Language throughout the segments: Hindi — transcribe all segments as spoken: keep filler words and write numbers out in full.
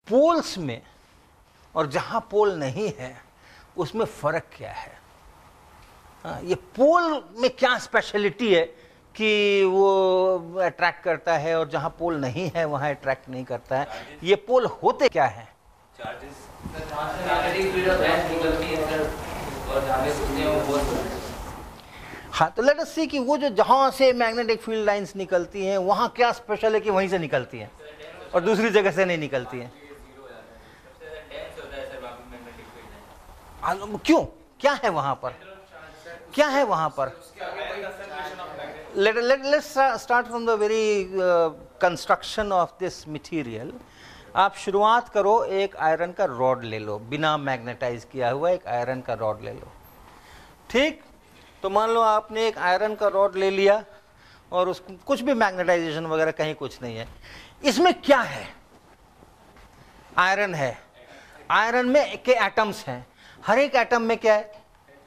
पोल्स में और जहां पोल नहीं है उसमें फर्क क्या है? हाँ, ये पोल में क्या स्पेशलिटी है कि वो अट्रैक्ट करता है और जहां पोल नहीं है वहां अट्रैक्ट नहीं करता है? ये पोल होते क्या है? हाँ, तो लेट अस सी कि वो जो जहां से मैग्नेटिक फील्ड लाइंस निकलती हैं वहां क्या स्पेशल है कि वहीं से निकलती हैं और दूसरी जगह से नहीं निकलती हैं? क्यों? क्या है वहां पर? क्या है वहां पर? let let let's start from the very uh, construction of this material. आप शुरुआत करो, एक आयरन का रॉड ले लो, बिना मैग्नेटाइज किया हुआ एक आयरन का रॉड ले लो, ठीक? तो मान लो आपने एक आयरन का रॉड ले लिया और उसको कुछ भी मैग्नेटाइजेशन वगैरह कहीं कुछ नहीं है। इसमें क्या है? आयरन है। आयरन में के एटम्स हैं। हर एक एटम में क्या है?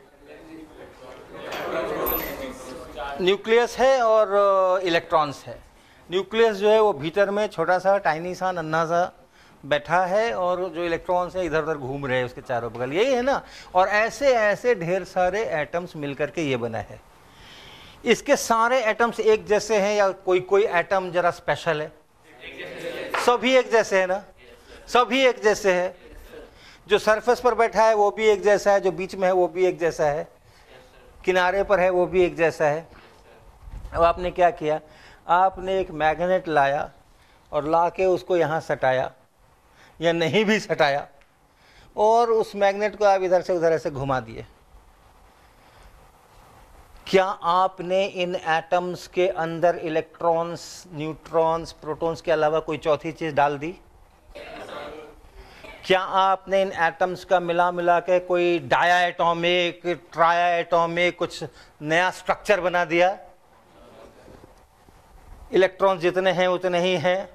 न्यूक्लियस है और इलेक्ट्रॉन्स है। न्यूक्लियस जो है वो भीतर में छोटा सा टाइनी सा नन्हा सा बैठा है और जो इलेक्ट्रॉन्स है इधर उधर घूम रहे हैं उसके चारों बगल, यही है ना? और ऐसे ऐसे ढेर सारे एटम्स मिलकर के ये बना है। इसके सारे एटम्स एक जैसे हैं या कोई कोई एटम जरा स्पेशल है? सभी एक जैसे है ना? सभी एक जैसे है। जो सरफेस पर बैठा है वो भी एक जैसा है, जो बीच में है वो भी एक जैसा है, किनारे पर है वो भी एक जैसा है। अब आपने क्या किया? आपने एक मैग्नेट लाया और ला के उसको यहाँ सटाया या नहीं भी सटाया और उस मैग्नेट को आप इधर से उधर ऐसे घुमा दिए। क्या आपने इन एटम्स के अंदर इलेक्ट्रॉन्स, न्यूट्रॉन्स, प्रोटॉन्स के अलावा कोई चौथी चीज डाल दी? क्या आपने इन एटम्स का मिला मिला के कोई डाया एटॉमिक, ट्राया एटॉमिक कुछ नया स्ट्रक्चर बना दिया? इलेक्ट्रॉन्स जितने हैं उतने ही हैं।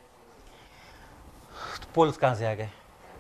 पोल्स कहां से आ गए?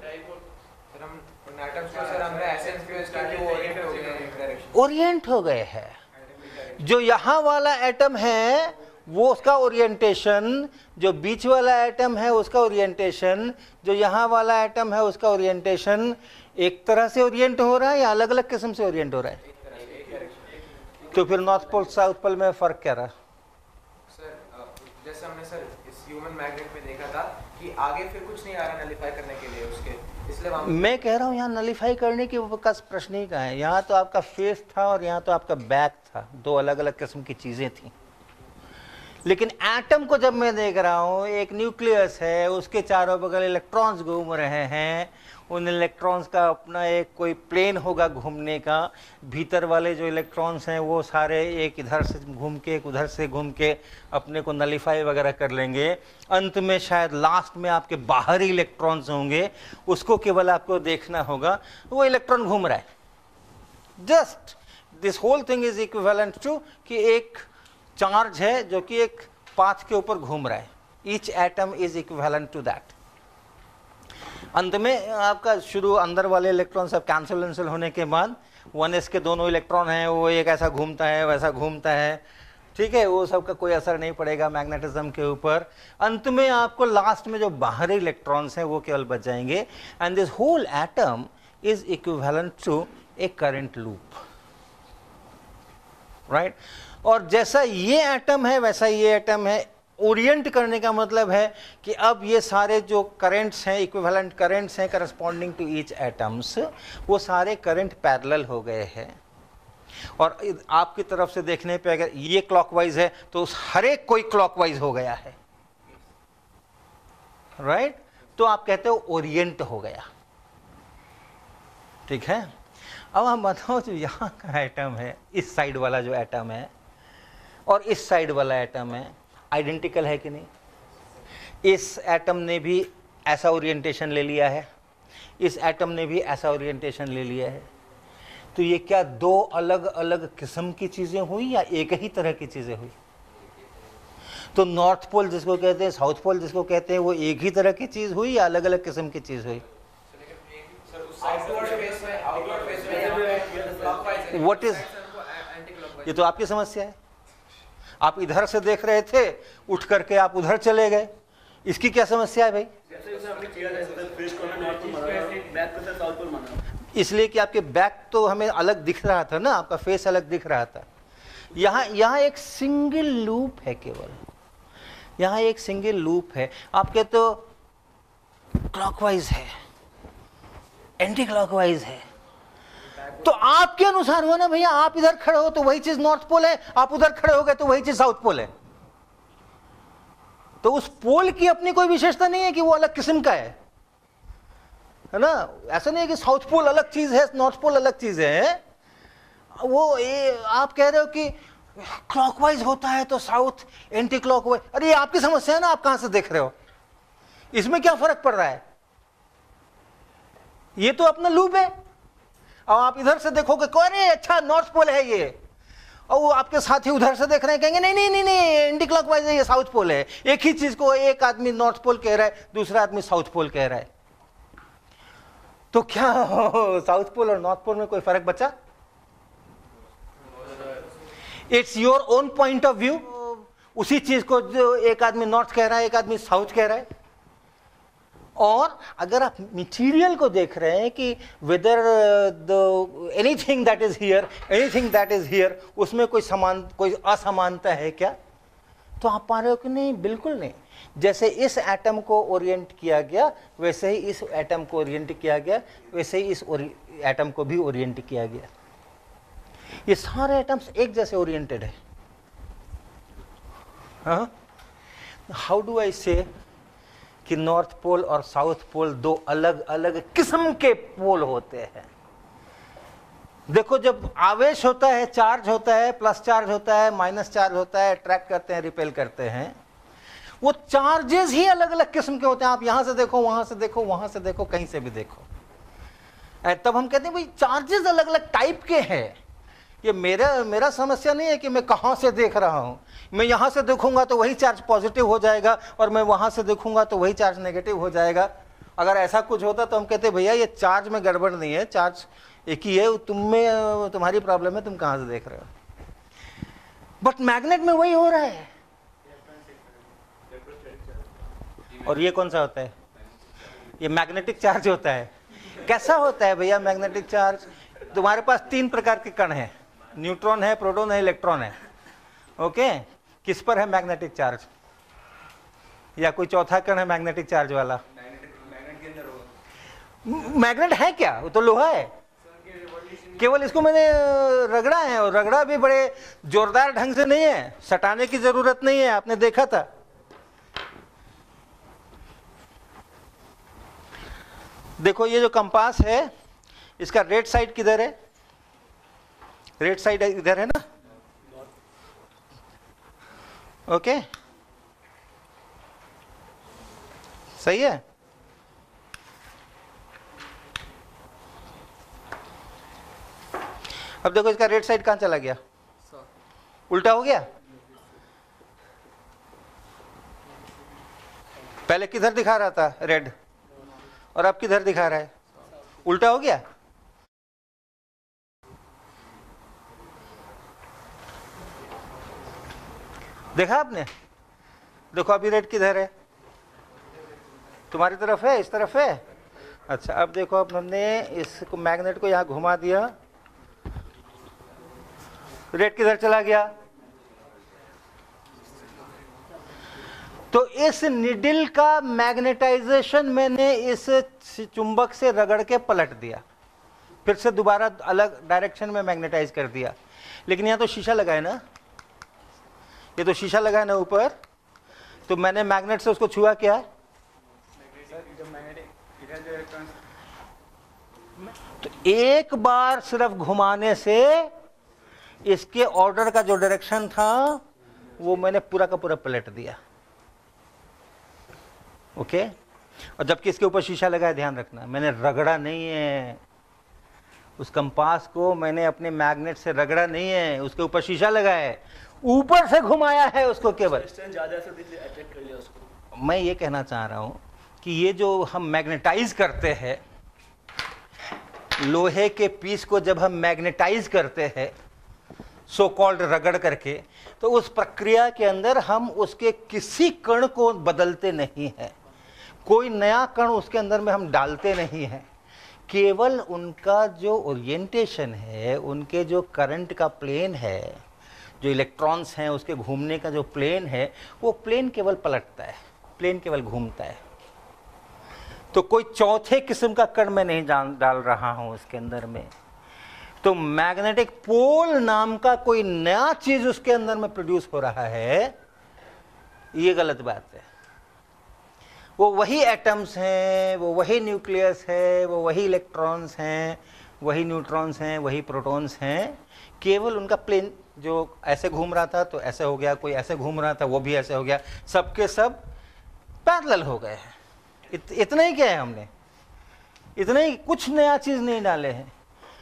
ओरिएंट हो गए हैं। जो यहां वाला एटम है वो उसका ओरिएंटेशन, जो बीच वाला एटम है उसका ओरिएंटेशन, जो यहाँ वाला एटम है उसका ओरिएंटेशन एक तरह से ओरिएंट हो रहा है या अलग अलग किस्म से ओरिएंट हो रहा है? तो फिर नॉर्थ पोल साउथ पोल में फर्क क्या रहा? सर जैसे हमने सर इस ह्यूमन मैग्नेट में देखा था कि आगे फिर कुछ नहीं आ रहा नलिफाई करने के लिए उसके, इसलिए मैं कह रहा हूँ यहाँ नलिफाई करने की का प्रश्न ही कहाँ है। यहाँ तो आपका फेस था और यहाँ तो आपका बैक था, दो अलग अलग किस्म की चीजें थी। लेकिन एटम को जब मैं देख रहा हूँ, एक न्यूक्लियस है, उसके चारों बगल इलेक्ट्रॉन्स घूम रहे हैं, उन इलेक्ट्रॉन्स का अपना एक कोई प्लेन होगा घूमने का, भीतर वाले जो इलेक्ट्रॉन्स हैं वो सारे एक इधर से घूम के एक उधर से घूम के अपने को नलिफाई वगैरह कर लेंगे। अंत में शायद लास्ट में आपके बाहरी इलेक्ट्रॉन्स होंगे, उसको केवल आपको देखना होगा, वो इलेक्ट्रॉन घूम रहा है। Just this whole thing is equivalent to कि एक चार्ज है जो कि एक पाथ के ऊपर घूम रहा है। Each atom is equivalent to that. अंत में आपका शुरू अंदर वाले इलेक्ट्रॉन सब कैंसिल कैंसिल होने के बाद वन एस के दोनों इलेक्ट्रॉन हैं, वो एक ऐसा घूमता है वैसा घूमता है, ठीक है, वो सब का कोई असर नहीं पड़ेगा मैग्नेटिज्म के ऊपर। अंत में आपको लास्ट में जो बाहरी इलेक्ट्रॉन्स हैं वो केवल बच जाएंगे। And this whole atom is equivalent to a current loop, right. और जैसा ये एटम है वैसा ये एटम है। ओरिएंट करने का मतलब है कि अब ये सारे जो करंट्स हैं, इक्विवेलेंट करंट्स हैं करस्पॉन्डिंग टू ईच एटम्स, वो सारे करंट पैरेलल हो गए हैं। और आपकी तरफ से देखने पे अगर ये क्लॉकवाइज है तो हर एक कोई क्लॉकवाइज हो गया है, राइट right? तो आप कहते हो ओरिएंट हो गया, ठीक है। अब हम बताओ जो यहाँ का एटम है, इस साइड वाला जो एटम है और इस साइड वाला एटम है, आइडेंटिकल है कि नहीं? इस एटम ने भी ऐसा ओरिएंटेशन ले लिया है, इस एटम ने भी ऐसा ओरिएंटेशन ले लिया है। तो ये क्या दो अलग अलग किस्म की चीजें हुई या एक ही तरह की चीजें हुई? तो नॉर्थ पोल जिसको कहते हैं, साउथ पोल जिसको कहते हैं, वो एक ही तरह की चीज हुई या अलग अलग किस्म की चीज हुई? व्हाट इज, ये तो आपकी समस्या है। आप इधर से देख रहे थे, उठ करके आप उधर चले गए, इसकी क्या समस्या है भाई? इसलिए कि आपके बैक तो हमें अलग दिख रहा था ना, आपका फेस अलग दिख रहा था। यहाँ यहाँ एक सिंगल लूप है, केवल यहाँ एक सिंगल लूप है। आपके तो क्लॉकवाइज है, एंटी क्लॉकवाइज है, तो आपके अनुसार हुआ ना भैया। आप इधर खड़े हो तो वही चीज नॉर्थ पोल है, आप उधर खड़े हो गए तो वही चीज साउथ पोल है। तो उस पोल की अपनी कोई विशेषता नहीं है कि वो अलग किस्म का है, है ना। ऐसा नहीं है कि साउथ पोल अलग चीज है, नॉर्थ पोल अलग चीज है। वो ये आप कह रहे हो कि क्लॉकवाइज होता है तो साउथ, एंटी क्लॉकवाइज। अरे ये आपकी समस्या है ना, आप कहां से देख रहे हो, इसमें क्या फर्क पड़ रहा है? ये तो अपना लूप है। अब आप इधर से देखोगे, अरे अच्छा नॉर्थ पोल है ये, और वो आपके साथी उधर से देख रहे हैं, कहेंगे नहीं नहीं नहीं नहीं एंटी क्लॉकवाइज है, ये साउथ पोल है। एक ही चीज को एक आदमी नॉर्थ पोल कह रहा है, दूसरा आदमी साउथ पोल कह रहा है। तो क्या साउथ पोल और नॉर्थ पोल में कोई फर्क बचा? It's your own point of view. उसी चीज को जो एक आदमी नॉर्थ कह रहा है, एक आदमी साउथ कह रहा है। और अगर आप मटेरियल को देख रहे हैं कि whether the anything that is here, anything that is here, उसमें कोई समान कोई असमानता है क्या? तो आप पा रहे हो कि नहीं, बिल्कुल नहीं। जैसे इस एटम को ओरिएंट किया गया, वैसे ही इस एटम को ओरिएंट किया गया, वैसे ही इस एटम को भी ओरिएंट किया गया। ये सारे एटम्स एक जैसे ओरिएंटेड है। हाँ, हाउ डू आई से कि नॉर्थ पोल और साउथ पोल दो अलग अलग किस्म के पोल होते हैं? देखो, जब आवेश होता है, चार्ज होता है, प्लस चार्ज होता है, माइनस चार्ज होता है, अट्रैक्ट करते हैं, रिपेल करते हैं, वो चार्जेस ही अलग अलग किस्म के होते हैं। आप यहां से देखो, वहां से देखो, वहां से देखो, कहीं से भी देखो, तब हम कहते हैं भाई चार्जेस अलग अलग टाइप के हैं। ये मेरा मेरा समस्या नहीं है कि मैं कहां से देख रहा हूं। मैं यहां से देखूंगा तो वही चार्ज पॉजिटिव हो जाएगा, और मैं वहां से देखूंगा तो वही चार्ज नेगेटिव हो जाएगा। अगर ऐसा कुछ होता तो हम कहते भैया ये चार्ज में गड़बड़ नहीं है, चार्ज एक ही है, तुम में तुम्हारी प्रॉब्लम है, तुम कहां से देख रहे हो। बट मैग्नेट में वही हो रहा है। और ये कौन सा होता है? ये मैग्नेटिक चार्ज होता है। कैसा होता है भैया मैग्नेटिक चार्ज? तुम्हारे पास तीन प्रकार के कण हैं, न्यूट्रॉन है, प्रोटॉन है, इलेक्ट्रॉन है। ओके, किस पर है मैग्नेटिक चार्ज? या कोई चौथा कण है मैग्नेटिक चार्ज वाला? मैग्नेट है क्या? वो तो लोहा है। केवल इसको मैंने रगड़ा है, और रगड़ा भी बड़े जोरदार ढंग से नहीं है, सटाने की जरूरत नहीं है, आपने देखा था। देखो, ये जो कंपास है, इसका रेड साइड किधर है? रेड साइड इधर है ना। ओके, सही है। अब देखो, इसका रेड साइड कहां चला गया? उल्टा हो गया। पहले किधर दिखा रहा था रेड, और अब किधर दिखा रहा है? उल्टा हो गया। देखा आपने? देखो अभी रेड किधर है? तुम्हारी तरफ है, इस तरफ है। अच्छा, अब देखो, अब हमने इसको मैग्नेट को यहां घुमा दिया, रेड किधर चला गया? तो इस निडल का मैग्नेटाइजेशन मैंने इस चुंबक से रगड़ के पलट दिया, फिर से दोबारा अलग डायरेक्शन में मैग्नेटाइज कर दिया। लेकिन यहाँ तो शीशा लगा है ना, ये तो शीशा लगा है ना ऊपर, तो मैंने मैग्नेट से उसको छुआ क्या? तो एक बार सिर्फ घुमाने से इसके ऑर्डर का जो डायरेक्शन था वो मैंने पूरा का पूरा पलट दिया। ओके, और जबकि इसके ऊपर शीशा लगा है, ध्यान रखना, मैंने रगड़ा नहीं है उस कंपास को, मैंने अपने मैग्नेट से रगड़ा नहीं है, उसके ऊपर शीशा लगा है, ऊपर से घुमाया है उसको केवल। मैं ये कहना चाह रहा हूं कि ये जो हम मैग्नेटाइज करते हैं, लोहे के पीस को जब हम मैग्नेटाइज करते हैं, सो कॉल्ड रगड़ करके, तो उस प्रक्रिया के अंदर हम उसके किसी कण को बदलते नहीं हैं, कोई नया कण उसके अंदर में हम डालते नहीं हैं, केवल उनका जो ओरिएंटेशन है, उनके जो करंट का प्लेन है, जो इलेक्ट्रॉन्स हैं उसके घूमने का जो प्लेन है, वो प्लेन केवल पलटता है, प्लेन केवल घूमता है। तो कोई चौथे किस्म का कण मैं नहीं डाल रहा हूं उसके अंदर में। तो मैग्नेटिक पोल नाम का कोई नया चीज उसके अंदर में प्रोड्यूस हो रहा है, ये गलत बात है। वो वही एटम्स हैं, वो वही न्यूक्लियस है, वो वही इलेक्ट्रॉन्स हैं, वही न्यूट्रॉन्स हैं, वही प्रोटॉन्स हैं, केवल उनका प्लेन जो ऐसे घूम रहा था तो ऐसे हो गया, कोई ऐसे घूम रहा था वो भी ऐसे हो गया, सबके सब पैरेलल हो गए हैं। इत, इतना ही क्या है, हमने इतना ही, कुछ नया चीज नहीं डाले हैं।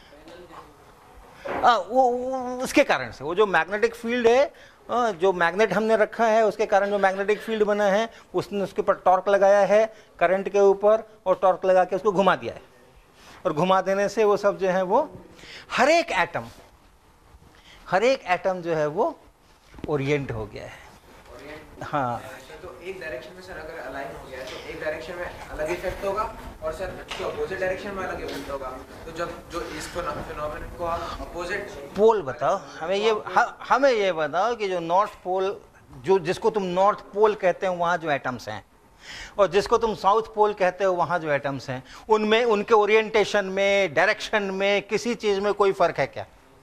आ, वो, वो उसके कारण से वो जो मैग्नेटिक फील्ड है, आ, जो मैग्नेट हमने रखा है उसके कारण जो मैग्नेटिक फील्ड बना है, उसने उसके ऊपर टॉर्क लगाया है करंट के ऊपर, और टॉर्क लगा के उसको घुमा दिया है, और घुमा देने से वो सब जो है वो हर एक एटम हर एक एटम जो है वो ओरिएंट हो गया है। हाँ, तो एक डायरेक्शन में सर अगर अलाइन हो गया है तो एक डायरेक्शन में अलग इफेक्ट होगा, और सर अपोजिट डायरेक्शन में अलग इफेक्ट होगा। तो जब जो इस फिनोमेनन को आप अपोजिट पोल बताओ हमें, ये ह, हमें ये बताओ कि जो नॉर्थ पोल, जो जिसको तुम नॉर्थ पोल कहते हो वहाँ जो एटम्स हैं, और जिसको तुम साउथ पोल कहते हो वहाँ जो एटम्स हैं, उनमें उनके ओरिएंटेशन में, डायरेक्शन में, किसी चीज़ में कोई फर्क है क्या?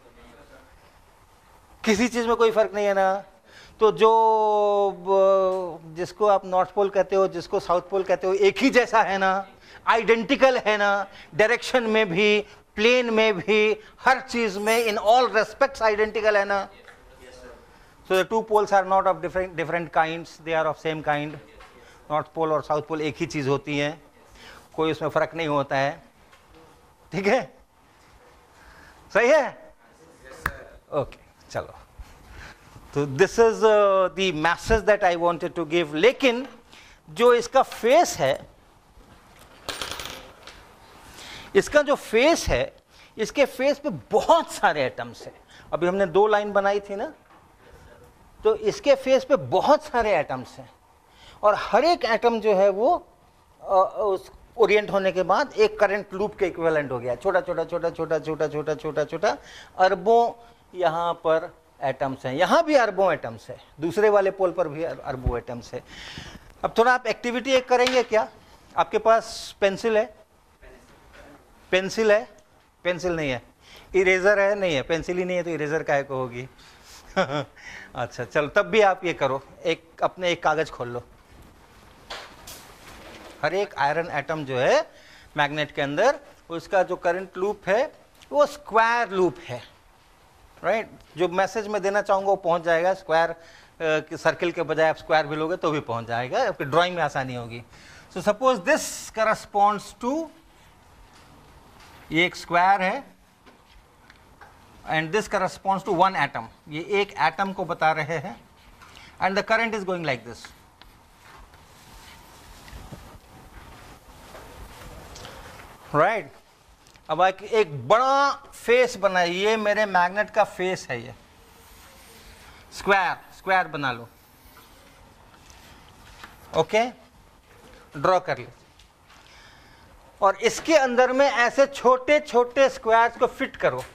किसी चीज़ में कोई फर्क नहीं है ना। तो जो जिसको आप नॉर्थ पोल कहते हो, जिसको साउथ पोल कहते हो, एक ही जैसा है ना, आइडेंटिकल है ना, डायरेक्शन में भी, प्लेन में भी, हर चीज में, इन ऑल रेस्पेक्ट्स आइडेंटिकल है ना। So the two poles are not of different different kinds, they are of same kind. North pole और साउथ पोल एक ही चीज होती है, कोई उसमें फर्क नहीं होता है। ठीक है, सही है, ओके, चलो। तो this is the message that I wanted to give. लेकिन जो इसका फेस है, इसका जो फेस है, इसके फेस पे बहुत सारे एटम्स हैं। अभी हमने दो लाइन बनाई थी ना, तो इसके फेस पे बहुत सारे एटम्स हैं, और हर एक एटम जो है वो आ, उस ओरिएंट होने के बाद एक करंट लूप के इक्विवेलेंट हो गया। छोटा छोटा छोटा छोटा छोटा छोटा छोटा छोटा अरबों यहाँ पर एटम्स हैं, यहाँ भी अरबों एटम्स है, दूसरे वाले पोल पर भी अरबों एटम्स है। अब थोड़ा आप एक्टिविटी एक करेंगे क्या? आपके पास पेंसिल है? पेंसिल है? पेंसिल नहीं है। इरेजर है? नहीं है। पेंसिल ही नहीं है तो इरेजर काहे को होगी? अच्छा चलो, तब भी आप ये करो, एक अपने एक कागज खोल लो। हर एक आयरन एटम जो है मैग्नेट के अंदर, उसका जो करंट लूप है वो स्क्वायर लूप है, राइट right? जो मैसेज मैं देना चाहूंगा वो पहुंच जाएगा। स्क्वायर सर्किल के बजाय आप स्क्वायर भी लोगे तो भी पहुंच जाएगा, आपकी ड्राइंग में आसानी होगी। So suppose this corresponds to, ये एक स्क्वायर है, and this corresponds to one atom. ये एक एटम को बता रहे हैं, and the current is going like this, right. अब एक बड़ा फेस बनाइए, ये मेरे मैग्नेट का फेस है, ये स्क्वायर स्क्वायर बना लो, ओके, ड्रॉ कर लीजिए। और इसके अंदर में ऐसे छोटे छोटे स्क्वायर्स को फिट करो।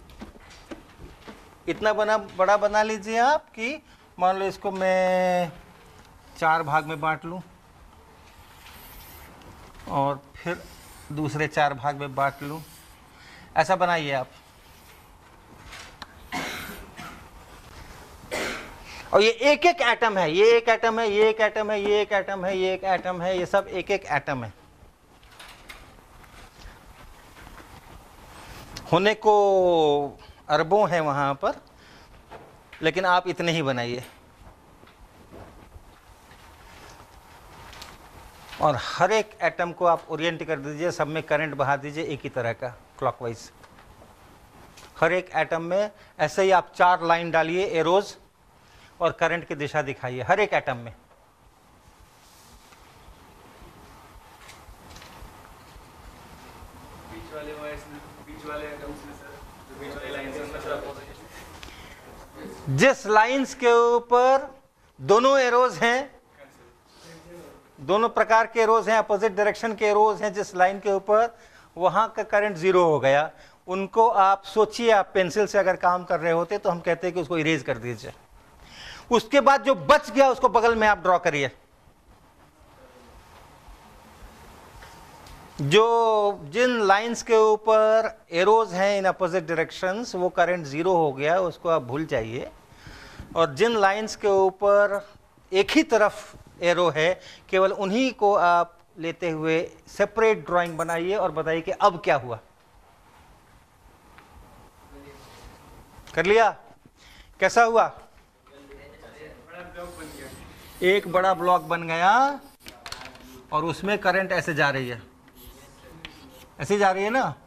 इतना बना बड़ा बना लीजिए आप कि मान लो इसको मैं चार भाग में बांट लूं, और फिर दूसरे चार भाग में बांट लूं। ऐसा बनाइए आप। और ये एक एक एटम है, ये एक एटम है, ये एक एटम है, ये एक एटम है, ये एक एटम है, ये सब एक एक एटम है। होने को अरबों हैं वहां पर, लेकिन आप इतने ही बनाइए। और हर एक एटम को आप ओरिएंट कर दीजिए, सब में करंट बहा दीजिए एक ही तरह का, क्लॉकवाइज। हर एक एटम में ऐसे ही आप चार लाइन डालिए, एरोज, और करंट की दिशा दिखाइए हर एक एटम में। बीच वाले बीच वाले एटम्स में सर, बीच वाली लाइन से जिस लाइंस के ऊपर दोनों एरोज हैं, दोनों प्रकार के एरोज हैं, अपोजिट डायरेक्शन के एरोज हैं, जिस लाइन के ऊपर, वहां का करंट जीरो हो गया। उनको आप सोचिए, आप पेंसिल से अगर काम कर रहे होते तो हम कहते हैं कि उसको इरेज कर दीजिए। उसके बाद जो बच गया उसको बगल में आप ड्रॉ करिए। जो जिन लाइंस के ऊपर एरोज हैं इन अपोजिट डायरेक्शंस, वो करंट जीरो हो गया, उसको आप भूल जाइए। और जिन लाइंस के ऊपर एक ही तरफ एरो है, केवल उन्हीं को आप लेते हुए सेपरेट ड्राइंग बनाइए और बताइए कि अब क्या हुआ। कर लिया? कैसा हुआ? एक बड़ा ब्लॉक बन गया और उसमें करंट ऐसे जा रही है, ऐसे जा रही है ना।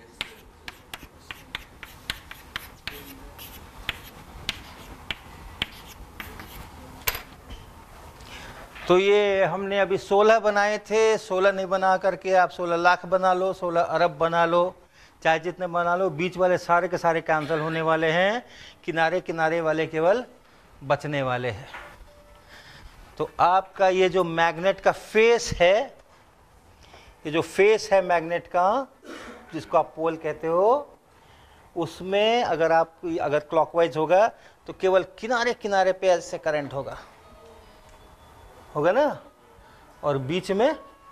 तो ये हमने अभी सोलह बनाए थे, सोलह नहीं बना करके आप सोलह लाख बना लो, सोलह अरब बना लो, चाहे जितने बना लो, बीच वाले सारे के सारे कैंसिल होने वाले हैं, किनारे किनारे वाले केवल बचने वाले हैं। तो आपका ये जो मैग्नेट का फेस है, ये जो फेस है मैग्नेट का, जिसको आप पोल कहते हो, उसमें अगर आप अगर क्लॉकवाइज होगा तो केवल किनारे किनारे पे ऐसे करंट होगा, होगा ना, और बीच में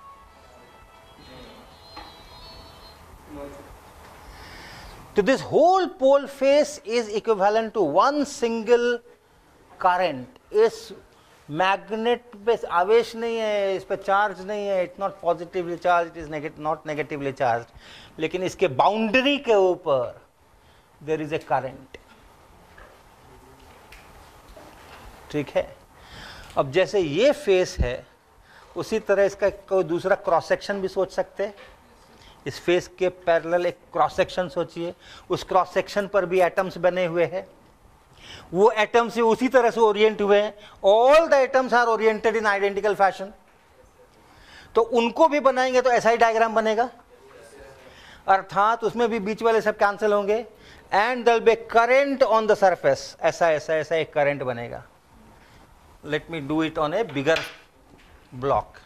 तो this whole pole face is equivalent to one single current. इस मैग्नेट पे आवेश नहीं है, इस पे चार्ज नहीं है, it's not positively charge, it is not negatively charge, लेकिन इसके बाउंड्री के ऊपर देयर इज ए करंट। ठीक है। अब जैसे ये फेस है, उसी तरह इसका कोई दूसरा क्रॉस सेक्शन भी सोच सकते हैं। इस फेस के पैरेलल एक क्रॉस सेक्शन सोचिए, उस क्रॉस सेक्शन पर भी एटम्स बने हुए हैं, वो एटम्स उसी तरह से ओरिएंट हुए हैं। All the atoms are oriented in identical fashion. तो उनको भी बनाएंगे तो ऐसा ही डायग्राम बनेगा, अर्थात उसमें भी बीच वाले सब कैंसिल होंगे and there will be current on the surface. ऐसा ऐसा ऐसा एक करंट बनेगा। Let me do it on a bigger block.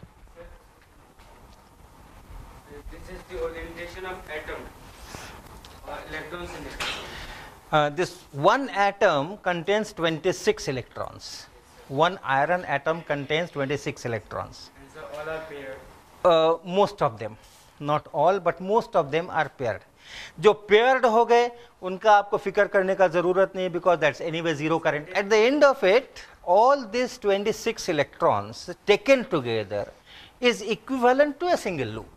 This is the orientation of atom or electrons in it. Uh, this one atom contains twenty-six electrons. One iron atom contains twenty-six electrons. And so all are paired. Uh, most of them, not all, but most of them are paired. जो paired हो गए उनका आपको फिक्र करने का जरूरत नहीं, because that's anyway zero current. At the end of it, all these twenty-six electrons taken together is equivalent to a single loop.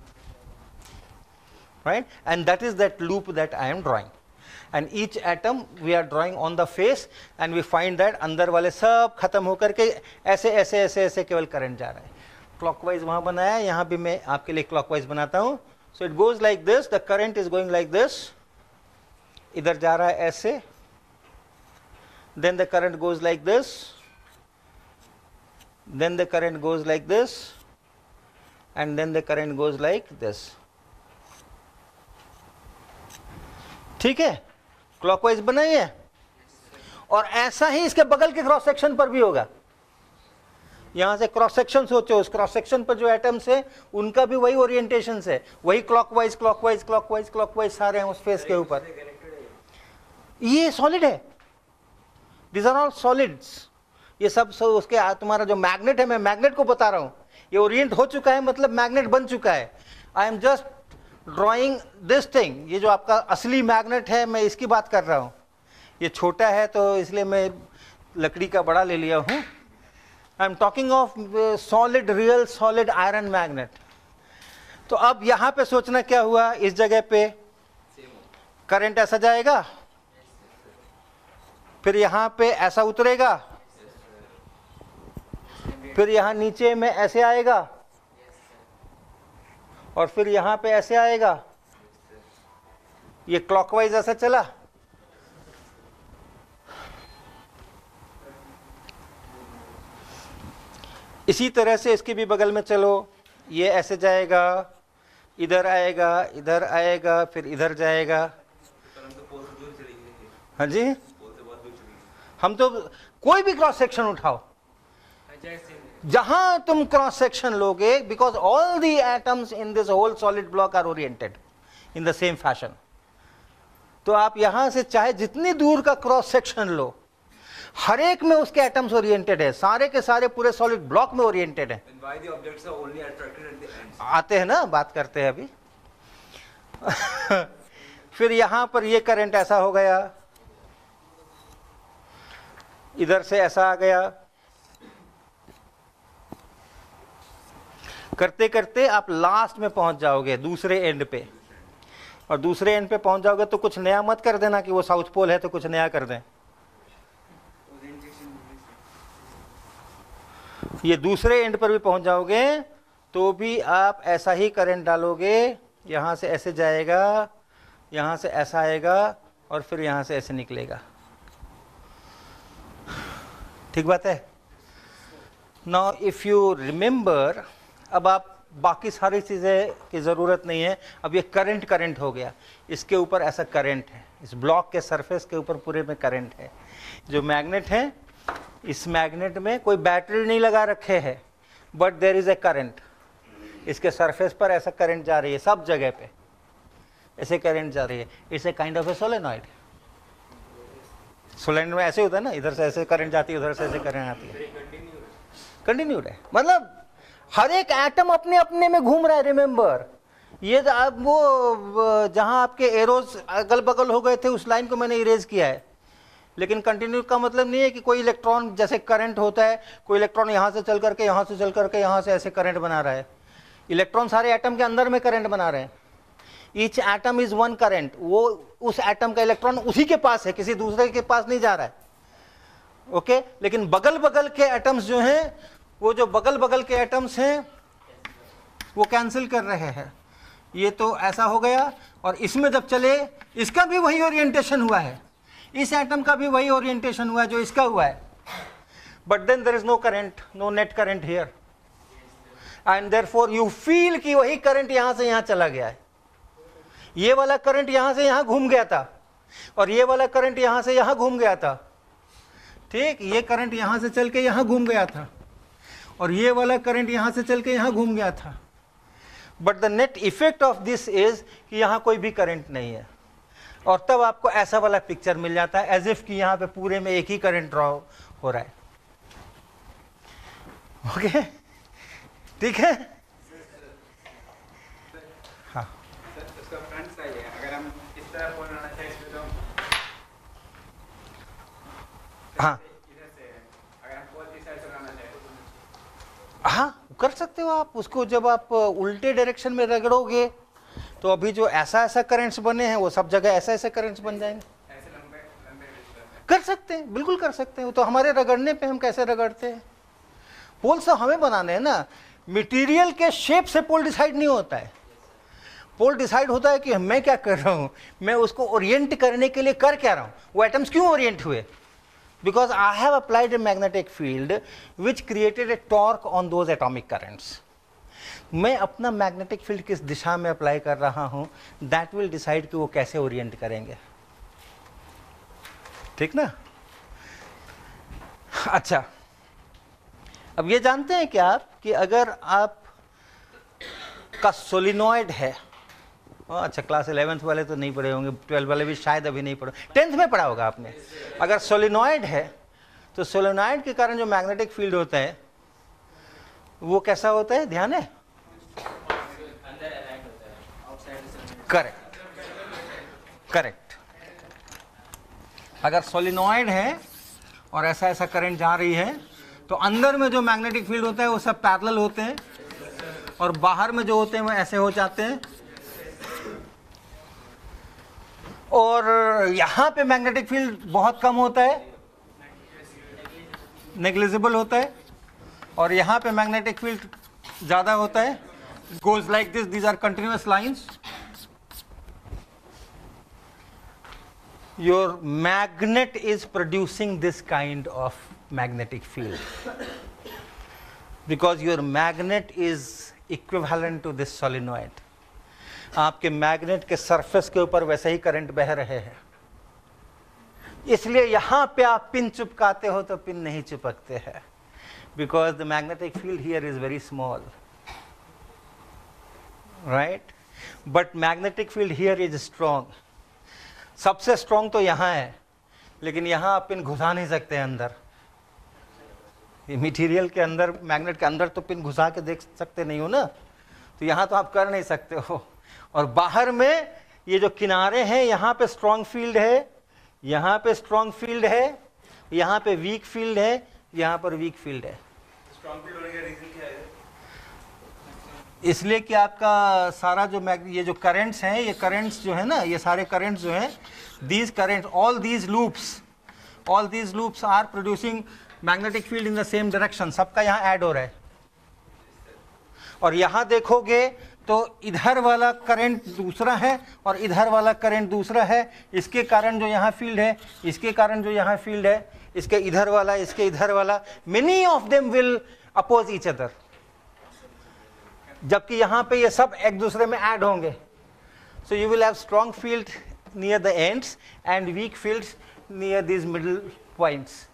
Right? And that is that loop that I am drawing. And each atom we are drawing on the face, and we find that अंदर वाले सब खत्म होकर के ऐसे ऐसे ऐसे ऐसे केवल करंट जा रहा है। क्लॉकवाइज वहाँ बनाया, यहाँ भी मैं आपके लिए क्लॉकवाइज बनाता हूँ। So it goes like this, the current is going like this, इधर जा रहा है ऐसे, then the current goes like this, then the current goes like this, and then the current goes like this. ठीक है, क्लॉकवाइज बनाइए। और ऐसा ही इसके बगल के क्रॉस सेक्शन पर भी होगा। यहां से क्रॉस सेक्शन सोचो, उस क्रॉस सेक्शन पर जो एटम्स है उनका भी वही ओरिएंटेशन है, वही क्लॉकवाइज क्लॉकवाइज क्लॉकवाइज क्लॉकवाइज सारे हैं उस फेस के ऊपर। ये सॉलिड है, These are all solids. ये सब सब उसके तुम्हारा जो मैग्नेट है, मैं मैग्नेट को बता रहा हूँ, ये ओरिएंट हो चुका है, मतलब मैग्नेट बन चुका है। I am just drawing this thing. ये जो आपका असली मैग्नेट है, मैं इसकी बात कर रहा हूँ। ये छोटा है तो इसलिए मैं लकड़ी का बड़ा ले लिया हूँ। I am talking of solid, real solid iron magnet. तो अब यहाँ पे सोचना क्या हुआ, इस जगह पे करंट ऐसा जाएगा, फिर यहाँ पे ऐसा उतरेगा, फिर यहाँ नीचे में ऐसे आएगा, और फिर यहाँ पे ऐसे आएगा। ये क्लॉकवाइज ऐसा चला, इसी तरह से इसके भी बगल में चलो, ये ऐसे जाएगा, इधर आएगा, इधर आएगा, फिर इधर जाएगा। हाँ जी, हम तो कोई भी क्रॉस सेक्शन उठाओ, जहां तुम क्रॉस सेक्शन लोगे, because all the atoms in this whole solid block are oriented in the same fashion. तो आप यहां से चाहे जितनी दूर का क्रॉस सेक्शन लो, हर एक में उसके एटम्स ओरिएंटेड है, सारे के सारे पूरे सॉलिड ब्लॉक में ओरिएंटेड है। आते हैं ना, बात करते हैं अभी। फिर यहां पर ये करंट ऐसा हो गया, इधर से ऐसा आ गया, करते करते आप लास्ट में पहुंच जाओगे दूसरे एंड पे, और दूसरे एंड पे पहुंच जाओगे तो कुछ नया मत कर देना कि वो साउथ पोल है तो कुछ नया कर दें। ये दूसरे एंड पर भी पहुंच जाओगे तो भी आप ऐसा ही करंट डालोगे, यहां से ऐसे जाएगा, यहां से ऐसा आएगा और फिर यहां से ऐसे निकलेगा। ठीक बात है। नाउ इफ यू रिमेंबर, अब आप बाकी सारी चीज़ें की ज़रूरत नहीं है, अब ये करंट करंट हो गया, इसके ऊपर ऐसा करंट है, इस ब्लॉक के सरफेस के ऊपर पूरे में करंट है। जो मैग्नेट है, इस मैग्नेट में कोई बैटरी नहीं लगा रखे है, but there is a current, इसके सरफेस पर ऐसा करंट जा रही है, सब जगह पे ऐसे करंट जा रही है। It's a kind of a solenoid. Solenoid में ऐसे होता है ना, इधर से ऐसे करंट जाती है, उधर से ऐसे करंट आती है, कंटिन्यूड है। मतलब हर एक एटम अपने अपने में घूम रहा है। रिमेंबर, ये अब वो जहां आपके एरोज अगल बगल हो गए थे उस लाइन को मैंने इरेज किया है, लेकिन कंटिन्यू का मतलब नहीं है कि कोई इलेक्ट्रॉन, जैसे करंट होता है, कोई इलेक्ट्रॉन यहां से चल करके यहां से चल करके यहां से ऐसे करंट बना रहा है। इलेक्ट्रॉन सारे एटम के अंदर में करंट बना रहे हैं। Each atom is one current, वो उस एटम का इलेक्ट्रॉन उसी के पास है, किसी दूसरे के पास नहीं जा रहा है। ओके, लेकिन बगल बगल के एटम्स जो हैं, वो जो बगल बगल के एटम्स हैं वो कैंसिल कर रहे हैं। ये तो ऐसा हो गया, और इसमें जब चले, इसका भी वही ओरिएंटेशन हुआ है, इस एटम का भी वही ओरिएंटेशन हुआ है जो इसका हुआ है, but then there is no current, no net current here, and therefore you feel कि वही करंट यहां से यहां चला गया है। ये वाला करंट यहां से यहां घूम गया था, और ये वाला करंट यहां से यहां घूम गया था। ठीक, ये करंट यहां से चल के यहां घूम गया था, और ये वाला करंट यहां से चल के यहां घूम गया था, but the net effect of this is कि यहां कोई भी करंट नहीं है। और तब आपको ऐसा वाला पिक्चर मिल जाता है, एज इफ कि यहां पे पूरे में एक ही करंट ड्रॉ हो रहा है। ओके, ठीक है। हाँ, उसका फ्रंट साइड है, अगर हम इस तरह फोन आना चाहिए तो हाँ इधर से, अगर हम फोन इस साइड से आना चाहिए हाँ कर सकते हो आप उसको। जब आप उल्टे डायरेक्शन में रगड़ोगे तो अभी जो ऐसा ऐसा करंट्स बने हैं वो सब जगह ऐसा ऐसा करंट्स बन जाएंगे। ऐसे लंबे लंबे कर सकते हैं, बिल्कुल कर सकते हैं। वो तो हमारे रगड़ने पे हम कैसे रगड़ते हैं। पोल्स तो हमें बनाने हैं ना। मटेरियल के शेप से पोल डिसाइड नहीं होता है। पोल डिसाइड होता है कि मैं क्या कर रहा हूँ, मैं उसको ओरिएंट करने के लिए कर क्या रहा हूँ। वो एटम्स क्यों ओरिएंट हुए? Because I have applied a magnetic field which created a torque on those atomic currents. मैं अपना मैग्नेटिक फील्ड किस दिशा में अप्लाई कर रहा हूँ, दैट विल डिसाइड कि वो कैसे ओरिएंट करेंगे। ठीक ना। अच्छा, अब ये जानते हैं क्या आप कि अगर आप का सोलिनॉइड है, अच्छा क्लास इलेवेंथ वाले तो नहीं पढ़े होंगे, ट्वेल्थ वाले भी शायद अभी नहीं पढ़े, टेंथ में पढ़ा होगा आपने। अगर सोलिनॉइड है तो सोलिनॉइड के कारण जो मैग्नेटिक फील्ड होता है वो कैसा होता है, ध्यान है? Correct correct. अगर सोलिनॉइड है और ऐसा ऐसा करंट जा रही है तो अंदर में जो मैग्नेटिक फील्ड होता है वो सब पैरेलल होते हैं, और बाहर में जो होते हैं वो ऐसे हो जाते हैं। और यहां पे मैग्नेटिक फील्ड बहुत कम होता है, नेग्लिजिबल होता है, और यहां पे मैग्नेटिक फील्ड ज्यादा होता है। Goes like this, these are continuous lines. Your magnet is producing this kind of magnetic field because your magnet is equivalent to this solenoid. आपके मैग्नेट के सरफेस के ऊपर वैसे ही करंट बह रहे हैं। इसलिए यहां पे आप पिन चिपकाते हो तो पिन नहीं चिपकते हैं, because the magnetic field here is very small, right, but magnetic field here is strong. सबसे स्ट्रॉन्ग तो यहां है, लेकिन यहां आप पिन घुसा नहीं सकते अंदर। ये मटेरियल के अंदर, मैग्नेट के अंदर तो पिन घुसा के देख सकते नहीं हो ना, तो यहां तो आप कर नहीं सकते हो। और बाहर में ये जो किनारे हैं, यहां पे स्ट्रॉन्ग फील्ड है, यहां पे स्ट्रॉन्ग फील्ड है, यहां पे वीक फील्ड है, यहां पर वीक फील्ड है। स्ट्रॉन्ग फील्ड होने का रीजन क्या है? इसलिए कि आपका सारा जो ये जो करंट्स हैं, ये करंट्स जो है ना, ये सारे करंट्स जो हैं, these currents, all these loops, all these loops are producing magnetic field in the same direction. सबका यहाँ ऐड हो रहा है। और यहाँ देखोगे तो इधर वाला करंट दूसरा है और इधर वाला करंट दूसरा है। इसके कारण जो यहाँ फील्ड है, इसके कारण जो यहाँ फील्ड है, इसके इधर वाला, इसके इधर वाला, many of them will oppose each other, जबकि यहाँ पे ये सब एक दूसरे में ऐड होंगे। So you will have strong field near the ends and weak fields near these middle points.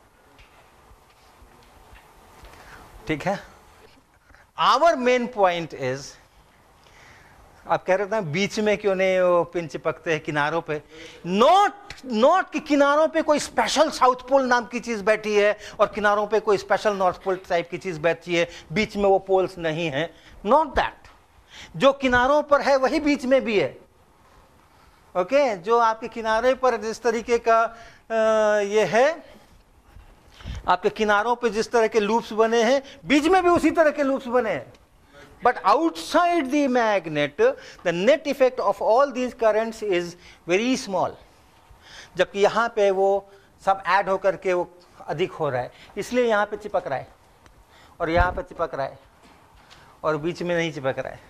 ठीक है। आवर मेन पॉइंट इज, आप कह रहे थे बीच में क्यों नहीं वो पिन चिपकते हैं किनारों पे। नॉट नॉट कि किनारों पे कोई स्पेशल साउथ पोल नाम की चीज बैठी है और किनारों पे कोई स्पेशल नॉर्थ पोल टाइप की चीज बैठी है, बीच में वो पोल्स नहीं है। नॉट दैट, जो किनारों पर है वही बीच में भी है। Okay okay? जो आपके किनारे पर जिस तरीके का आ, ये है, आपके किनारों पे जिस तरह के लूप्स बने हैं, बीच में भी उसी तरह के लूप्स बने हैं। But outside the magnet the net effect of all these currents is very small, जबकि यहाँ पे वो सब ऐड होकर के वो अधिक हो रहा है। इसलिए यहाँ पे चिपक रहा है और यहाँ पे चिपक रहा है और बीच में नहीं चिपक रहा है।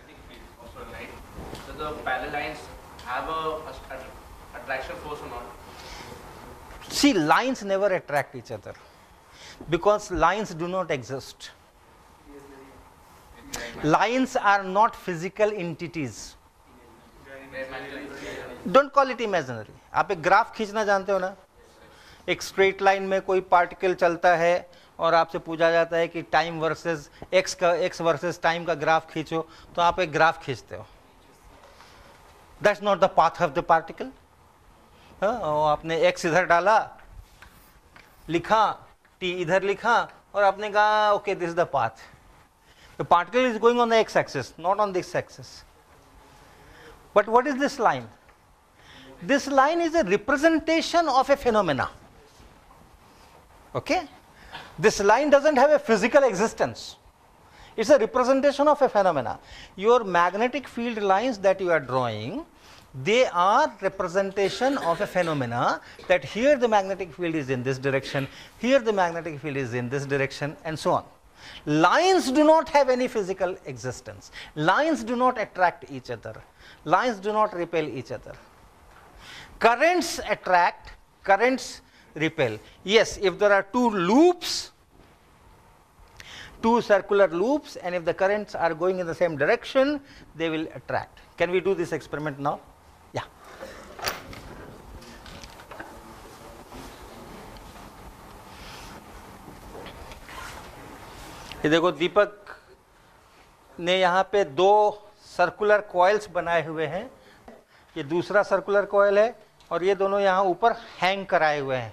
See, lines never attract each other because lines do not exist. Lines are not physical entities. Don't call it imaginary. आप एक ग्राफ खींचना जानते हो ना, एक स्ट्रेट लाइन में कोई पार्टिकल चलता है और आपसे पूछा जाता है कि टाइम वर्सेस एक्स का, एक्स वर्सेस टाइम का ग्राफ खींचो, तो आप एक ग्राफ खींचते हो। That's not the path of the particle. हाँ, आपने एक्स इधर डाला, लिखा, टी इधर लिखा और आपने कहा okay this is the path. The particle is going on the x axis, not on this axis. But what is this line? This line is a representation of a phenomena. Okay? This line doesn't have a physical existence. It's a representation of a phenomena. Your magnetic field lines that you are drawing, they are representation of a phenomena, that here the magnetic field is in this direction, here the magnetic field is in this direction, and so on. Lines do not have any physical existence. Lines do not attract each other. Lines do not repel each other. Currents attract, currents repel. Yes, if there are two loops, two circular loops, and if the currents are going in the same direction, they will attract. Can we do this experiment now? Yeah. ये देखो, दीपक ने यहाँ पे दो सर्कुलर कॉइल्स बनाए हुए हैं। ये दूसरा सर्कुलर कॉइल है और ये दोनों यहाँ ऊपर हैंग कराए हुए हैं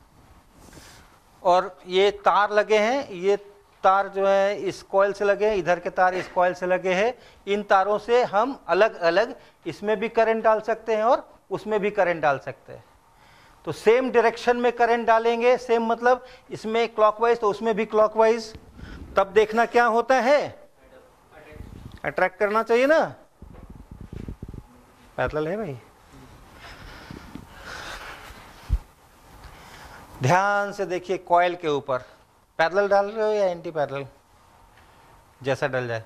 और ये तार लगे हैं। ये तार जो है इस कॉइल से लगे हैं, इधर के तार इस कॉइल से लगे हैं। इन तारों से हम अलग अलग इसमें भी करंट डाल सकते हैं और उसमें भी करंट डाल सकते हैं। तो सेम डायरेक्शन में करंट डालेंगे, सेम मतलब इसमें क्लॉकवाइज तो उसमें भी क्लॉकवाइज। तब देखना क्या होता है, अट्रैक्ट करना चाहिए ना। पैरेलल है भाई, ध्यान से देखिए कॉइल के ऊपर। पैरेलल डाल रहे हो या एंटी पैरेलल, जैसा डल जाए।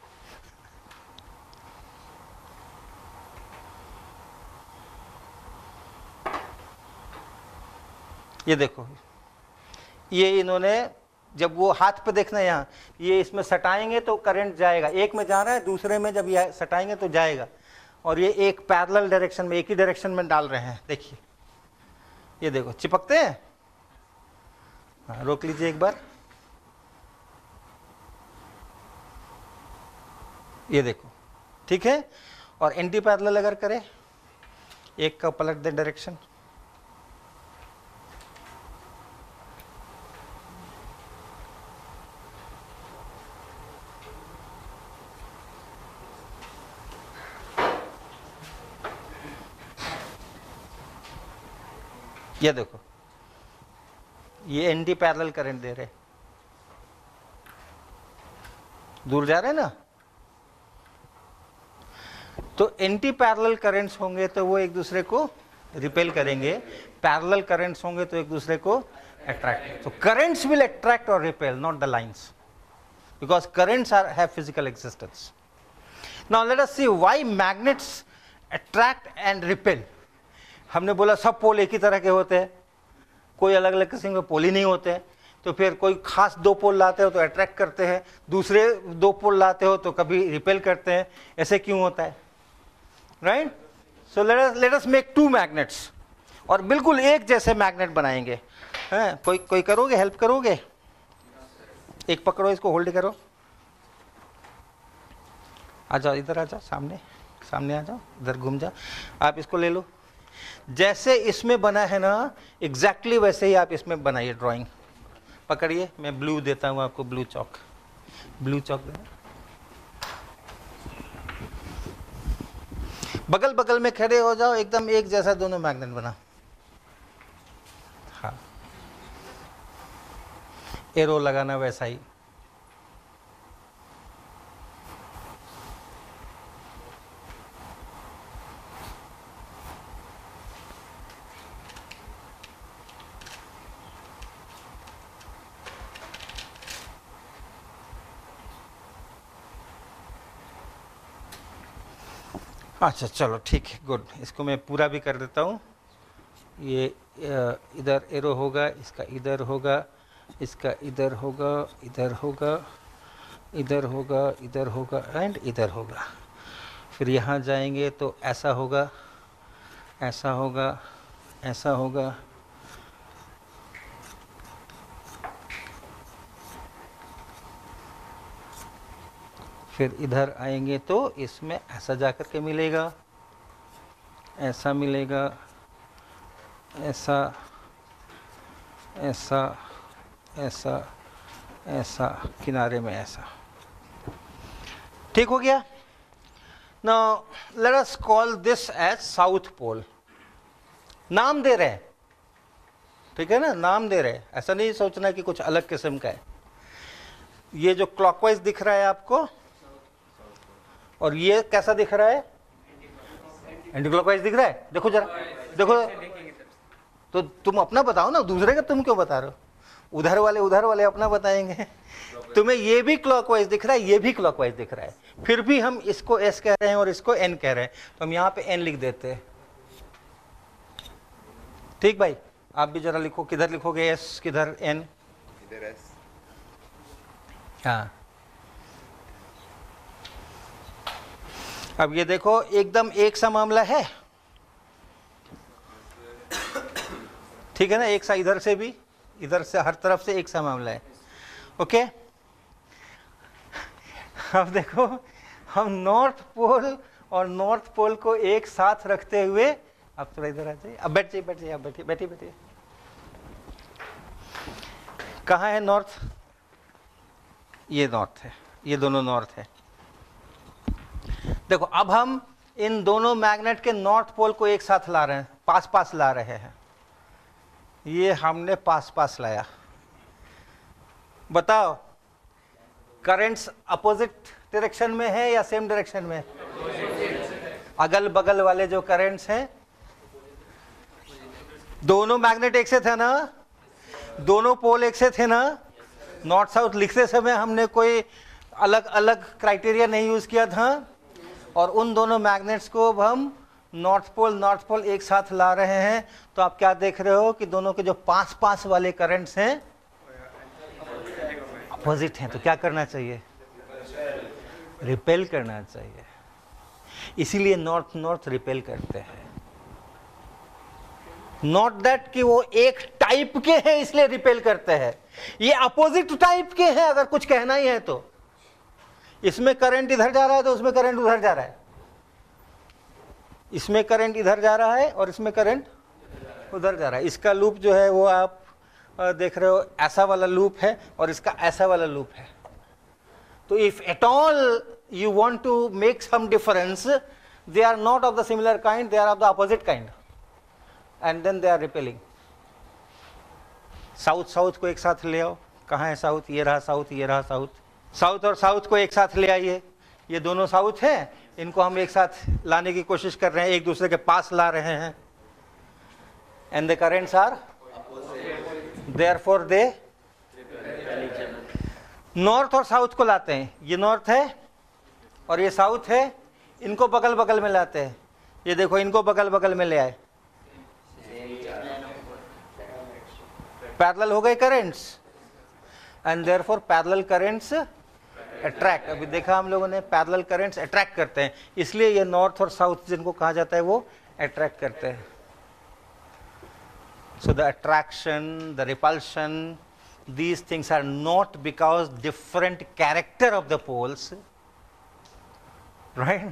ये देखो, ये इन्होंने जब वो हाथ पे देखना, यहाँ ये इसमें सटाएंगे तो करंट जाएगा, एक में जा रहा है, दूसरे में जब ये सटाएंगे तो जाएगा। और ये एक पैरेलल डायरेक्शन में, एक ही डायरेक्शन में डाल रहे हैं। देखिए ये देखो चिपकते हैं। हाँ, रोक लीजिए एक बार, ये देखो, ठीक है। और एंटी पैरेलल अगर करें, एक का पलट दे डायरेक्शन, ये देखो, ये एंटी पैरेलल करंट दे रहे, दूर जा रहे हैं ना। तो एंटी पैरेलल करंट्स होंगे तो वो एक दूसरे को रिपेल करेंगे, पैरेलल करंट्स होंगे तो एक दूसरे को अट्रैक्ट। तो करंट्स विल अट्रैक्ट और repel, not the lines, because currents are have physical existence. Now let us see why magnets attract and repel. हमने बोला सब पोल एक ही तरह के होते हैं, कोई अलग अलग किस्म के पोल ही नहीं होते हैं। तो फिर कोई खास दो पोल लाते हो तो अट्रैक्ट करते हैं, दूसरे दो पोल लाते हो तो कभी रिपेल करते हैं। ऐसे क्यों होता है? Right. So let us let us make two magnets, और बिल्कुल एक जैसे मैग्नेट बनाएंगे। हैं, कोई कोई करोगे, हेल्प करोगे? एक पकड़ो, इसको होल्ड करो, आ जाओ इधर, आ जाओ सामने, सामने आ जाओ, इधर घूम जाओ। आप इसको ले लो, जैसे इसमें बना है ना एग्जैक्टली exactly वैसे ही आप इसमें बनाइए ड्राइंग। पकड़िए, मैं ब्लू देता हूँ आपको, ब्लू चौक, ब्लू चौक देना। बगल बगल में खड़े हो जाओ, एकदम एक जैसा दोनों मैग्नेट बना। हाँ, एरो लगाना वैसा ही। अच्छा चलो ठीक है, गुड। इसको मैं पूरा भी कर देता हूँ। ये इधर एरो होगा, इसका इधर होगा, इसका इधर होगा, इधर होगा, इधर होगा, इधर होगा एंड इधर होगा। फिर यहाँ जाएंगे तो ऐसा होगा, ऐसा होगा, ऐसा होगा, फिर इधर आएंगे तो इसमें ऐसा जाकर के मिलेगा, ऐसा मिलेगा, ऐसा, ऐसा, ऐसा, ऐसा, किनारे में ऐसा। ठीक हो गया। Now let us call this as south pole. नाम दे रहे हैं, ठीक है ना, नाम दे रहे हैं। ऐसा नहीं सोचना कि कुछ अलग किस्म का है। ये जो क्लॉकवाइज दिख रहा है आपको, और ये कैसा दिख रहा है? एंटी क्लॉकवाइज दिख रहा है। देखो जरा, देखो तो तुम अपना बताओ ना, दूसरे का तुम क्यों बता रहे हो? उधर वाले उधर वाले अपना बताएंगे। तुम्हें ये भी क्लॉकवाइज दिख रहा है, ये भी क्लॉकवाइज दिख रहा है, फिर भी हम इसको एस कह रहे हैं और इसको एन कह रहे हैं, तो हम यहाँ पे एन लिख देते हैं। ठीक भाई, आप भी जरा लिखो, किधर लिखोगे एस, किधर एन? इधर एस। हाँ, अब ये देखो एकदम एक सा मामला है, ठीक है ना, एक सा, इधर से भी, इधर से, हर तरफ से एक सा मामला है। ओके, अब देखो हम नॉर्थ पोल और नॉर्थ पोल को एक साथ रखते हुए, अब थोड़ा इधर आ जाइए, अब बैठ जाइए, बैठ जाइए, अब बैठिए, बैठिए, बैठिए। कहाँ है नॉर्थ? ये नॉर्थ है, ये दोनों नॉर्थ है। देखो अब हम इन दोनों मैग्नेट के नॉर्थ पोल को एक साथ ला रहे हैं, पास पास ला रहे हैं। ये हमने पास पास लाया। बताओ करंट्स अपोजिट डायरेक्शन में है या सेम डायरेक्शन में? अगल बगल वाले जो करंट्स हैं, दोनों मैग्नेट एक से थे ना, दोनों पोल एक से थे ना। नॉर्थ साउथ लिखते समय हमने कोई अलग अलग क्राइटेरिया नहीं यूज किया था, और उन दोनों मैग्नेट्स को अब हम नॉर्थ पोल नॉर्थ पोल एक साथ ला रहे हैं। तो आप क्या देख रहे हो कि दोनों के जो पास पास वाले करंट्स हैं अपोजिट हैं, तो क्या करना चाहिए? रिपेल करना चाहिए। इसीलिए नॉर्थ नॉर्थ रिपेल करते हैं। नॉट दैट कि वो एक टाइप के हैं इसलिए रिपेल करते हैं, ये अपोजिट टाइप के हैं अगर कुछ कहना ही है तो। इसमें करंट इधर जा रहा है तो उसमें करंट उधर जा रहा है, इसमें करंट इधर जा रहा है और इसमें करंट उधर जा रहा है। इसका लूप जो है वो आप देख रहे हो ऐसा वाला लूप है और इसका ऐसा वाला लूप है। तो if at all you want to make some difference, they are not of the similar kind, they are of the opposite kind, and then they are repelling. South south को एक साथ ले आओ, कहाँ है साउथ, ये रहा साउथ, ये रहा साउथ। साउथ और साउथ को एक साथ ले आइए, ये दोनों साउथ हैं, इनको हम एक साथ लाने की कोशिश कर रहे हैं, एक दूसरे के पास ला रहे हैं, and the currents are therefore they north और साउथ को लाते हैं, ये नॉर्थ है और ये साउथ है, इनको बगल बगल में लाते हैं, ये देखो इनको बगल बगल में ले आए, पैरेलल हो गए currents, and therefore parallel currents attract. अभी देखा हम लोगों ने पैरेलल करंट्स अट्रैक्ट करते हैं, इसलिए ये नॉर्थ और साउथ जिनको कहा जाता है वो अट्रैक्ट करते हैं। So the attraction, the repulsion, these things are not because different character of the poles, right?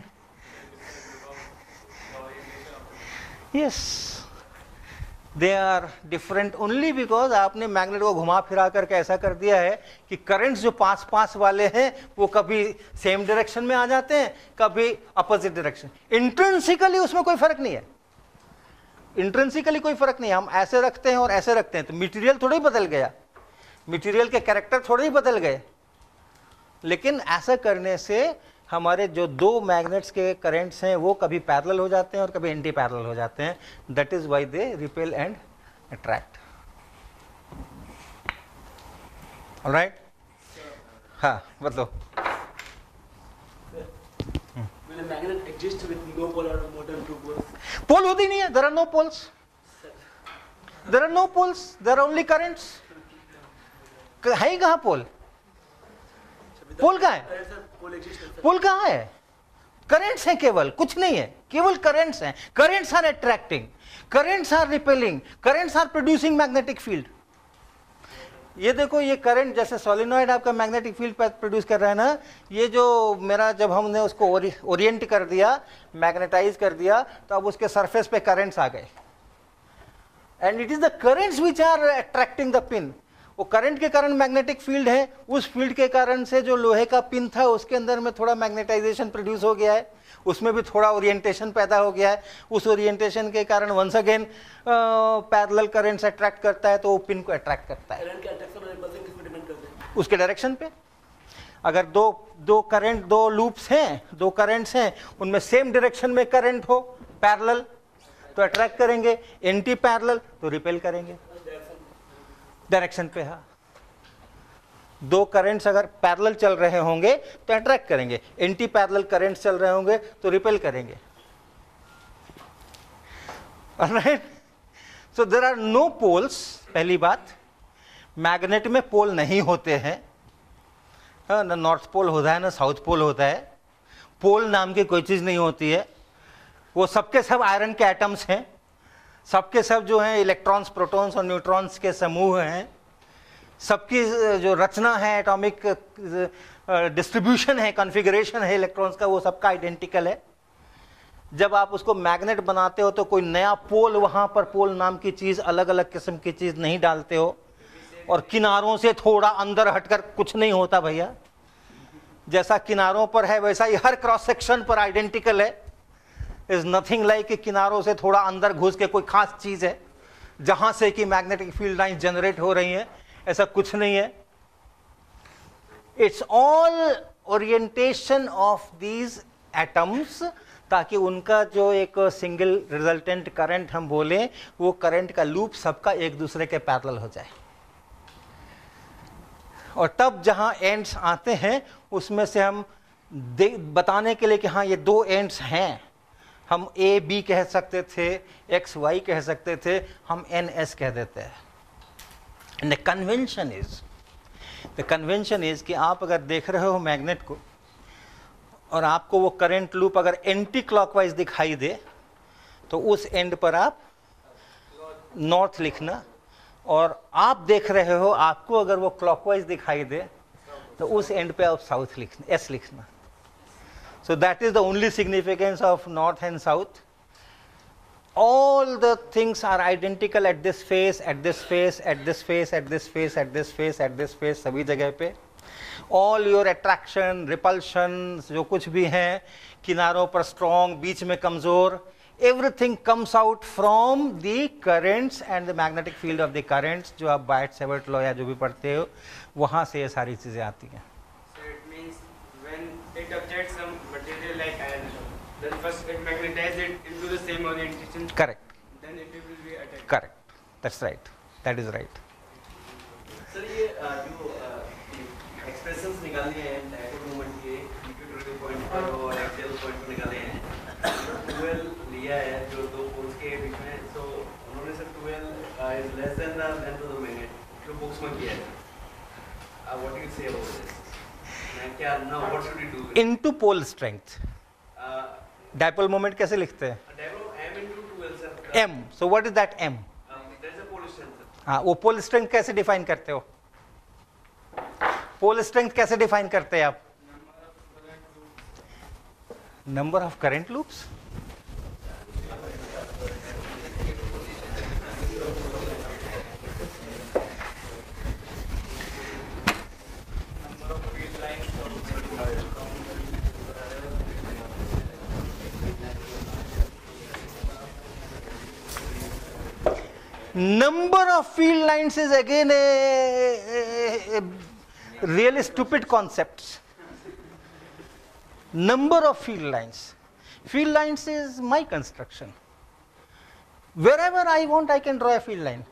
Yes, they are different only because आपने मैग्नेट को घुमा फिरा करके ऐसा कर दिया है कि करंट्स जो पास पास वाले हैं वो कभी सेम डायरेक्शन में आ जाते हैं, कभी अपोजिट डायरेक्शन। इंट्रिंसिकली उसमें कोई फर्क नहीं है, इंट्रिंसिकली कोई फर्क नहीं है। हम ऐसे रखते हैं और ऐसे रखते हैं तो मटेरियल थोड़ा ही बदल गया, मटेरियल के कैरेक्टर थोड़े ही बदल गए, लेकिन ऐसा करने से हमारे जो दो मैग्नेट्स के करंट्स हैं वो कभी पैरेलल हो जाते हैं और कभी एंटी पैरेलल हो जाते हैं। That is why they repel and attract. Alright, हाँ मतलब magnet exists with no pole or more than two poles. पोल होती नहीं है, there are no poles, there are no poles, there are only currents. है ही कहाँ पोल? पोल कहाँ है? पोल कहाँ है? करंट्स हैं केवल, कुछ नहीं है, केवल करंट्स हैं। Currents are attracting, currents are repelling, currents are producing magnetic field. ये देखो ये करंट जैसे सोलिनॉइड आपका मैग्नेटिक फील्ड प्रोड्यूस कर रहा है ना, ये जो मेरा जब हमने उसको ओरिएंट कर दिया, मैग्नेटाइज कर दिया, तो अब उसके सरफेस पे करंट्स आ गए, and it is the currents which are attracting the pin. वो करंट के कारण मैग्नेटिक फील्ड है, उस फील्ड के कारण से जो लोहे का पिन था उसके अंदर में थोड़ा मैग्नेटाइजेशन प्रोड्यूस हो गया है, उसमें भी थोड़ा ओरिएंटेशन पैदा हो गया है, उस ओरिएंटेशन के कारण once again parallel currents attract करता है तो वो पिन को अट्रैक्ट करता है करंट के अट्रैक्शन और रिपल्शन किस पे डिपेंड करते हैं? उसके डायरेक्शन पे। अगर दो दो करंट, दो लूप्स हैं, दो करंट्स हैं, उनमें सेम डायरेक्शन में करंट हो पैरेलल तो अट्रैक्ट करेंगे, एंटी पैरेलल तो रिपेल करेंगे डायरेक्शन पे। हाँ, दो करंट्स अगर पैरेलल चल रहे होंगे तो अट्रैक्ट करेंगे, एंटी पैरेलल करंट्स चल रहे होंगे तो रिपेल करेंगे। Alright, so there are no poles. पहली बात, मैग्नेट में पोल नहीं होते हैं, हाँ, ना नॉर्थ पोल होता है ना साउथ पोल होता है। पोल नाम की कोई चीज नहीं होती है, वो सबके सब आयरन के एटम्स हैं, सबके सब जो हैं इलेक्ट्रॉन्स, प्रोटॉन्स और न्यूट्रॉन्स के समूह हैं। सबकी जो रचना है, एटॉमिक डिस्ट्रीब्यूशन है, कॉन्फ़िगरेशन है इलेक्ट्रॉन्स का, वो सबका आइडेंटिकल है। जब आप उसको मैग्नेट बनाते हो तो कोई नया पोल, वहाँ पर पोल नाम की चीज़, अलग अलग किस्म की चीज़ नहीं डालते हो, और किनारों से थोड़ा अंदर हटकर कुछ नहीं होता भैया। जैसा किनारों पर है वैसा ही हर क्रॉस सेक्शन पर आइडेंटिकल है। इज नथिंग लाइक कि किनारों से थोड़ा अंदर घुस के कोई खास चीज है जहां से कि मैग्नेटिक फील्ड लाइन जनरेट हो रही है, ऐसा कुछ नहीं है। It's all orientation of these atoms, ताकि उनका जो एक सिंगल रिजल्टेंट करंट हम बोले, वो करंट का लूप सबका एक दूसरे के पैरेलल हो जाए। और तब जहां एंड्स आते हैं उसमें से हम बताने के लिए कि हाँ ये दो एंड्स हैं, हम ए बी कह सकते थे, एक्स वाई कह सकते थे, हम एन एस कह देते हैं। And the convention is the convention is कि आप अगर देख रहे हो मैग्नेट को और आपको वो करंट लूप अगर एंटी क्लॉकवाइज दिखाई दे तो उस एंड पर आप नॉर्थ लिखना, और आप देख रहे हो आपको अगर वो क्लॉकवाइज दिखाई दे तो उस एंड पे आप साउथ लिखना, एस लिखना. So that is the only significance of north and south. All the things are identical at this face, at this face, at this face, at this face, at this face, at this face, सभी जगह पे. All your attraction, repulsion, जो कुछ भी हैं, किनारों पर strong, बीच में कमजोर, everything comes out from the currents and the magnetic field of the currents, जो आप Biot-Savart law या जो भी पढ़ते हो, वहाँ से ये सारी चीजें आती हैं. So it means when it objects some material like iron, then first it magnetizes it into the same orientation. Correct. Then it will be attacked. Correct. That's right. That is right. Sir ये अ, जो एक्सप्रेशंस निकालने हैं डायरेक्ट मूवमेंट के इक्वेटोरियल पॉइंट पर और एक्सियल पॉइंट पर निकाले हैं, ट्वेल्व लिया है जो दो पोल्स के बीच में, तो उन्होंने sir twelve is less than the length of the magnet जो बुक्स में किया है. What you say about this? मैं क्या now what should we do? Into pole strength. Dipole moment कैसे लिखते हैं? m into twelve sir. M. So what is that M? That is a pole strength sir. हाँ, वो पोल स्ट्रेंथ कैसे डिफाइन करते हो? पोल स्ट्रेंथ कैसे डिफाइन करते हैं आप? Number of current loops. Number of field lines is again a, a, a really stupid concept. Number of field lines. Field lines is my construction. Wherever I want, I can draw a field line.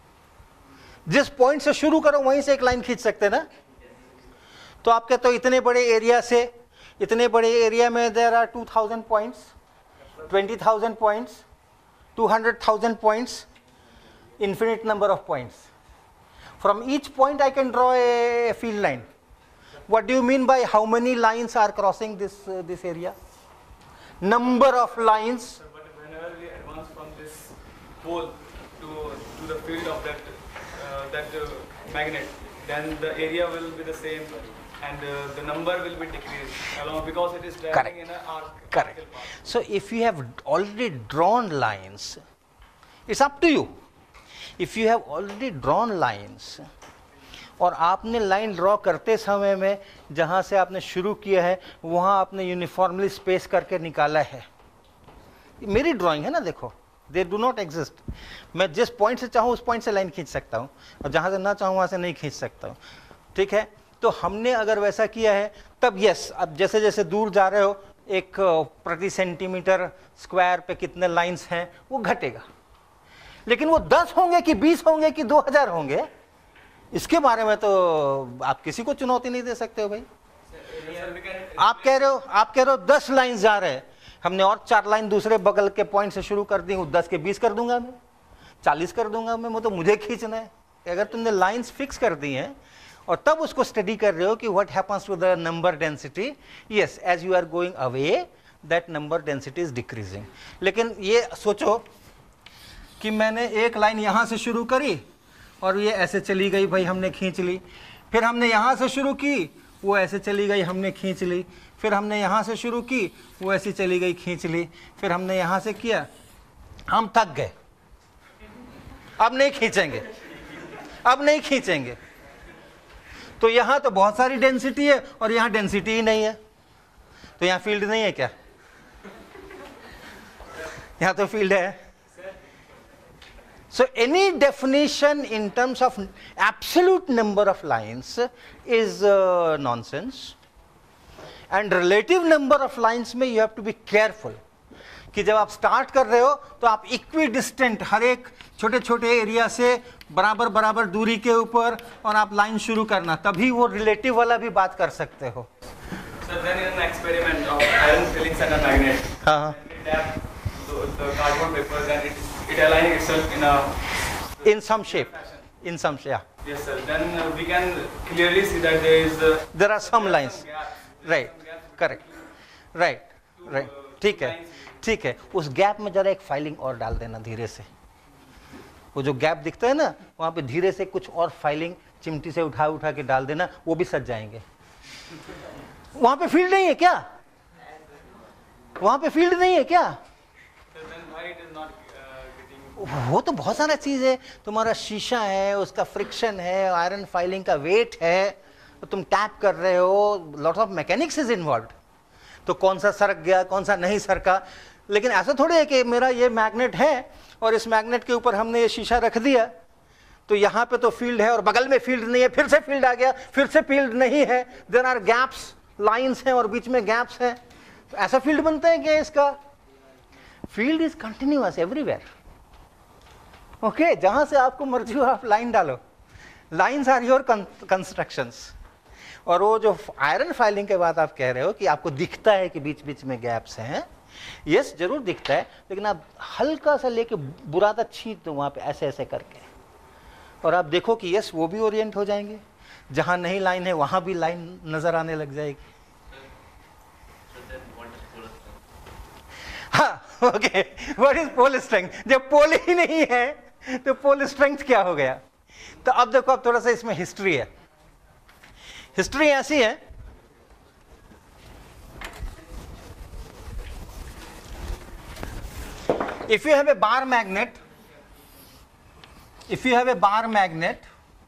जिस पॉइंट से शुरू करो वहीं से एक लाइन खींच सकते ना. तो आप कहते हो इतने बड़े एरिया से, इतने बड़े एरिया में there are two thousand points, twenty thousand points, two hundred thousand points, infinite number of points. From each point I can draw a field line. What do you mean by how many lines are crossing this uh, this area? Number of lines. But whenever we advance from this pole to to the field of that uh, that uh, magnet, then the area will be the same, and uh, the number will be decreased along because it is traveling Correct. in an arc. Correct. So if you have already drawn lines, it's up to you. If you have already drawn lines, और आपने लाइन ड्रॉ करते समय में जहाँ से आपने शुरू किया है वहाँ आपने यूनिफॉर्मली स्पेस करके निकाला है. मेरी ड्राइंग है ना, देखो, दे डू नॉट एग्जिस्ट. मैं जिस पॉइंट से चाहूँ उस पॉइंट से लाइन खींच सकता हूँ, और जहाँ से ना चाहूँ वहाँ से नहीं खींच सकता हूँ. ठीक है, तो हमने अगर वैसा किया है तब यस, अब जैसे जैसे दूर जा रहे हो एक प्रति सेंटीमीटर स्क्वायर पे कितने लाइन्स हैं वो घटेगा. लेकिन वो दस होंगे कि बीस होंगे कि दो हजार होंगे, इसके बारे में तो आप किसी को चुनौती नहीं दे सकते हो भाई. आप कह रहे हो आप कह रहे हो दस लाइन जा रहे हैं, हमने और चार लाइन दूसरे बगल के पॉइंट से शुरू कर दी, वो दस के बीस कर दूंगा मैं, चालीस कर दूंगा मैं, वो तो मुझे खींचना है. अगर तुमने लाइंस फिक्स कर दी हैं और तब उसको स्टडी कर रहे हो कि what happens to the number density, yes, as you are going away that number density is decreasing. लेकिन ये सोचो कि मैंने एक लाइन यहाँ से शुरू करी और ये ऐसे चली गई, भाई हमने खींच ली. फिर हमने यहाँ से शुरू की, वो ऐसे चली गई, हमने खींच ली. फिर हमने यहाँ से शुरू की, वो ऐसी चली गई, खींच ली. फिर हमने यहाँ से किया, हम थक गए, अब नहीं खींचेंगे, अब नहीं खींचेंगे. तो यहाँ तो बहुत सारी डेंसिटी है और यहाँ डेंसिटी ही नहीं है, तो यहाँ फील्ड नहीं है क्या? यहाँ तो फील्ड है. So any definition in terms of absolute number of lines is uh, nonsense, and relative number of lines में you have to be careful कि जब आप स्टार्ट कर रहे हो तो आप इक्विडिस्टेंट हर एक छोटे छोटे एरिया से बराबर बराबर दूरी के ऊपर और आप लाइन शुरू करना, तभी वो रिलेटिव वाला भी बात कर सकते हो. So then in an experiment of iron filings and a magnet, हाँ हाँ. we tap the, the cardboard papers and it it aligns itself in a in some shape, in some shape. Yeah. Yes sir. Then uh, we can clearly see that there is uh, There are some lines. gaps. Right. Correct. Right. Right. ठीक है, ठीक है. उस गैप में जरा एक फाइलिंग और डाल देना धीरे से. वो जो गैप दिखता है ना, वहाँ पे धीरे से कुछ और फाइलिंग चिमटी से उठा उठा के डाल देना, वो भी सज जाएंगे। वहाँ पे फील्ड नहीं है क्या? वहाँ पे फील्ड नहीं है क्या? वो तो बहुत सारा चीज है, तुम्हारा शीशा है, उसका फ्रिक्शन है, आयरन फाइलिंग का वेट है, तो तुम टैप कर रहे हो, lot of mechanics is involve. तो कौन सा सरक गया, कौन सा नहीं सरका। लेकिन ऐसा थोड़ी है कि मेरा ये मैग्नेट है और इस मैग्नेट के ऊपर हमने ये शीशा रख दिया, तो यहाँ पे तो फील्ड है और बगल में फील्ड नहीं है, फिर से फील्ड आ गया, फिर से फील्ड नहीं है, देयर आर गैप्स, लाइंस हैं और बीच में गैप्स हैं। तो ऐसा फील्ड बनता है क्या इसका? Field is continuous everywhere. Okay, जहां से आपको मर्जी हो आप लाइन डालो, लाइंस आर योर कंस्ट्रक्शंस। और वो जो आयरन फाइलिंग के बाद आप कह रहे हो कि आपको दिखता है कि बीच बीच में गैप्स हैं, यस जरूर दिखता है, लेकिन आप हल्का सा लेके बुरादा छींच दो वहां पे ऐसे ऐसे करके, और आप देखो कि यस वो भी ओरिएंट हो जाएंगे, जहां नहीं लाइन है वहां भी लाइन नजर आने लग जाएगी। हाँ, okay, what is pole strength? जब पोल ही नहीं है तो पोल स्ट्रेंथ क्या हो गया? तो अब देखो, अब थोड़ा सा इसमें हिस्ट्री है। हिस्ट्री ऐसी है, if you have a bar magnet, if you have a bar magnet,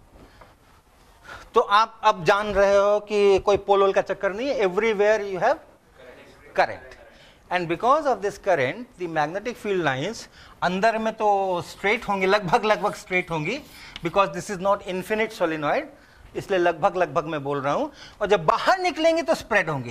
तो आप अब जान रहे हो कि कोई पोल का चक्कर नहीं है, everywhere you have current, and because of this current the magnetic field lines अंदर में तो स्ट्रेट होंगी, लगभग लगभग स्ट्रेट होंगी, because this is not infinite solenoid, इसलिए लगभग लगभग मैं बोल रहा हूं, और जब बाहर निकलेंगे तो स्प्रेड होंगी।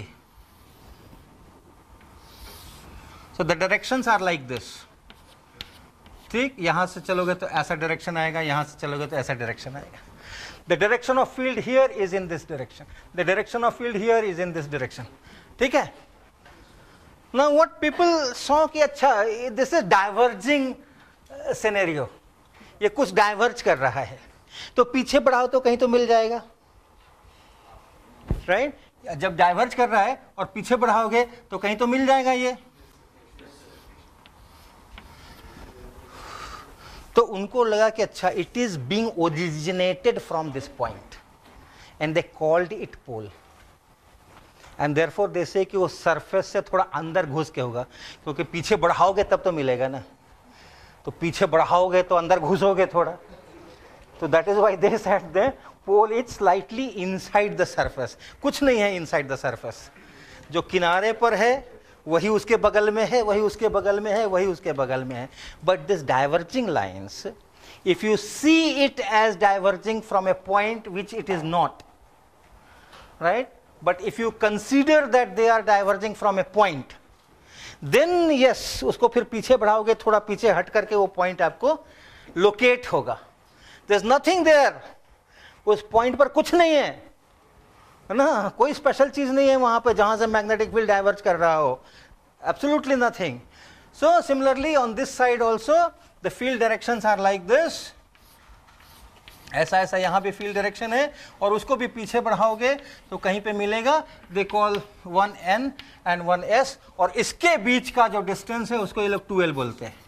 So the directions are like this. ठीक, यहां से चलोगे तो ऐसा डायरेक्शन आएगा, यहां से चलोगे तो ऐसा डायरेक्शन आएगा। The direction of field here is in this direction, the direction of field here is in this direction. ठीक है, नाउ व्हाट पीपल सॉ कि अच्छा दिस इज डाइवर्जिंग सिनेरियो, ये कुछ डाइवर्ज कर रहा है, तो पीछे बढ़ाओ तो कहीं तो मिल जाएगा, राइट right? जब डाइवर्ज कर रहा है और पीछे बढ़ाओगे तो कहीं तो मिल जाएगा ये। तो उनको लगा कि अच्छा it is being originated from this point and they called it pole, and therefore they say कि वो सरफेस से थोड़ा अंदर घुस के होगा, क्योंकि पीछे बढ़ाओगे तब तो मिलेगा ना, तो पीछे बढ़ाओगे तो अंदर घुसोगे थोड़ा, तो that is why they said the pole is slightly inside the surface. कुछ नहीं है इनसाइड द सरफेस, जो किनारे पर है वही उसके बगल में है, वही उसके बगल में है, वही उसके बगल में है। But this diverging lines, if you see it as diverging from a point which it is not, right, but if you consider that they are diverging from a point, then yes उसको फिर पीछे बढ़ाओगे, थोड़ा पीछे हट करके वो पॉइंट आपको लोकेट होगा। देयर इज नथिंग देयर, उस पॉइंट पर कुछ नहीं है, है ना, कोई स्पेशल चीज नहीं है वहां पे जहां से मैग्नेटिक फील्ड डाइवर्ज कर रहा हो, absolutely nothing. So similarly on this side also the field directions are like this, ऐसा ऐसा यहां भी फील्ड डायरेक्शन है, और उसको भी पीछे बढ़ाओगे तो कहीं पे मिलेगा, they call one N and one S, और इसके बीच का जो डिस्टेंस है उसको ये लोग टू एल बोलते हैं,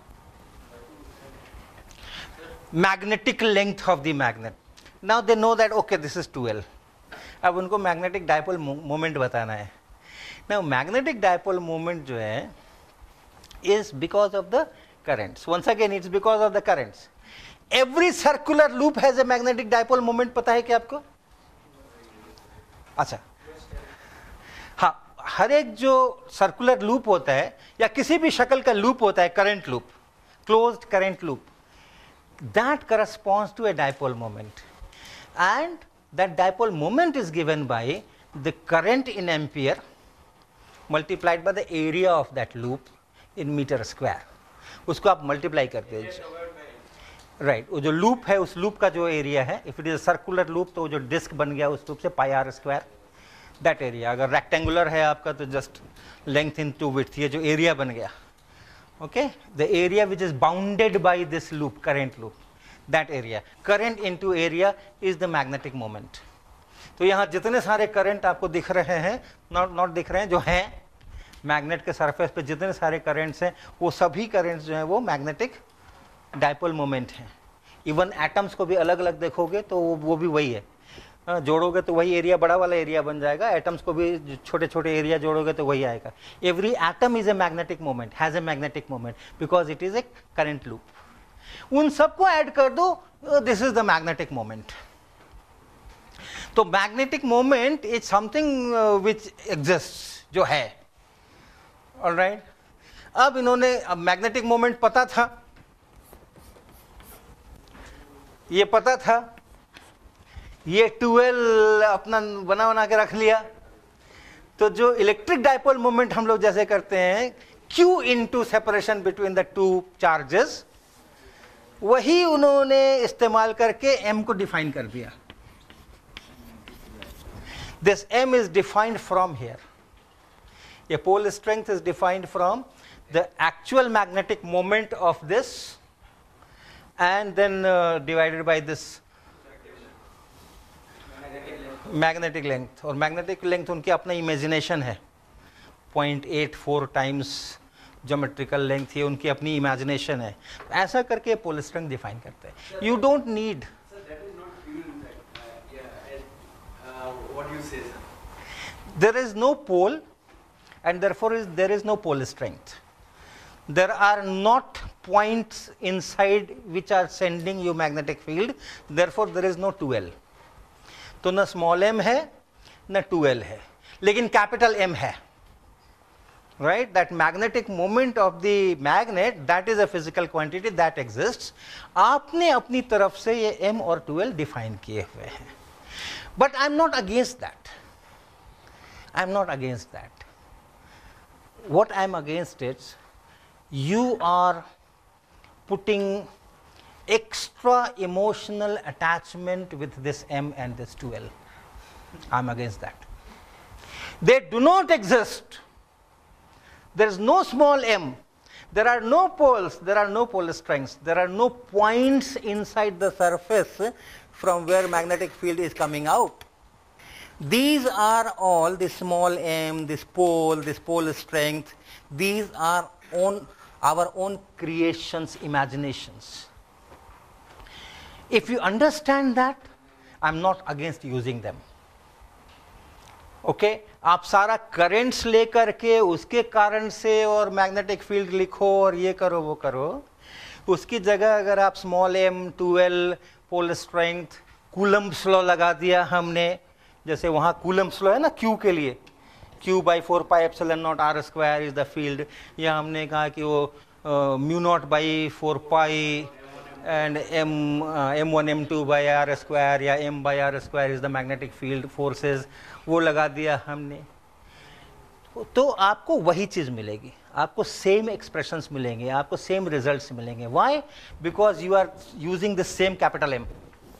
magnetic length of the magnet. Now they know that okay this is two L. अब उनको मैग्नेटिक डायपोल मोमेंट बताना है। नाउ मैग्नेटिक डायपोल मोमेंट जो है is because of the currents, once again it's because of the currents. Every circular loop has a magnetic dipole moment, पता है क्या आपको? अच्छा, हाँ, हर एक जो सर्कुलर लूप होता है या किसी भी शक्ल का लूप होता है, current loop, closed current loop, that corresponds to a dipole moment, and that dipole moment is given by the current in ampere multiplied by the area of that loop in meter square. उसको आप मल्टीप्लाई करते हो, राइट right. वो जो लूप है उस लूप का जो एरिया है, if it is circular loop तो जो डिस्क बन गया उस लूप से pi r square, that area. अगर रेक्टेंगुलर है आपका तो just length into width, ये जो एरिया बन गया, okay, the area which is bounded by this loop, current loop, that area, current into area is the magnetic moment. तो यहाँ जितने सारे करंट आपको दिख रहे हैं, नॉट नॉट दिख रहे हैं, जो हैं मैग्नेट के सरफेस पे जितने सारे करंट्स हैं, वो सभी करंट्स जो हैं वो मैग्नेटिक डायपोल मोमेंट है। इवन एटम्स को भी अलग अलग देखोगे तो वो भी वही है, जोड़ोगे तो वही एरिया बड़ा वाला एरिया बन जाएगा, एटम्स को भी छोटे छोटे एरिया जोड़ोगे तो वही आएगा। Every atom is a magnetic moment, has a magnetic moment because it is a current loop. उन सबको ऐड कर दो, this is the magnetic moment. तो magnetic moment is something which exist, जो है। ऑलराइट, अब इन्होंने अब मैग्नेटिक मोमेंट पता था, ये पता था, ये ट्वेल्व अपना बना बना के रख लिया। तो जो इलेक्ट्रिक डायपोल मोमेंट हम लोग जैसे करते हैं Q into separation between the two charges, वही उन्होंने इस्तेमाल करके M को डिफाइन कर दिया। This M is defined from here. A pole strength is defined from the actual magnetic moment of this and then uh, divided by this magnetic length. और magnetic length उनकी अपना imagination है, zero point eight four times geometrical length, ये उनकी अपनी imagination है। ऐसा करके pole strength define करते हैं। You don't need. Sir, that is not fuel in fact. Uh, yeah, and, uh, what do you say, sir? There is no pole and therefore is, there is no pole strength. There are not points inside which are sending you magnetic field, therefore there is no two L. तो न small m है न two L है, लेकिन capital M है, right? That magnetic moment of the magnet, that is a physical quantity that exists. आपने अपनी तरफ से ये M और two L define किए हुए हैं, but I am not against that. I am not against that. What I am against is you are putting extra emotional attachment with this M and this two L. I am against that. They do not exist. There is no small m. There are no poles. There are no pole strengths. There are no points inside the surface from where magnetic field is coming out. These are all the small m, this pole, this pole strength. These are own, our own creations, imaginations. If you understand that, I am not against using them. Okay okay? आप सारा करंट्स ले करके उसके कारण से और मैग्नेटिक फील्ड लिखो और ये करो वो करो, उसकी जगह अगर आप small M, two L, pole strength, Coulomb's law लगा दिया हमने, जैसे वहाँ कूलम्ब्स लॉ है ना Q के लिए, Q by four pi epsilon naught r square is the field, या हमने कहा कि वो mu naught by four pi and m uh, m one m two by r square या m by r square is the magnetic field forces, वो लगा दिया हमने, तो आपको वही चीज मिलेगी, आपको सेम एक्सप्रेशंस मिलेंगे, आपको सेम रिजल्ट्स मिलेंगे. Why? Because you are using the same capital M.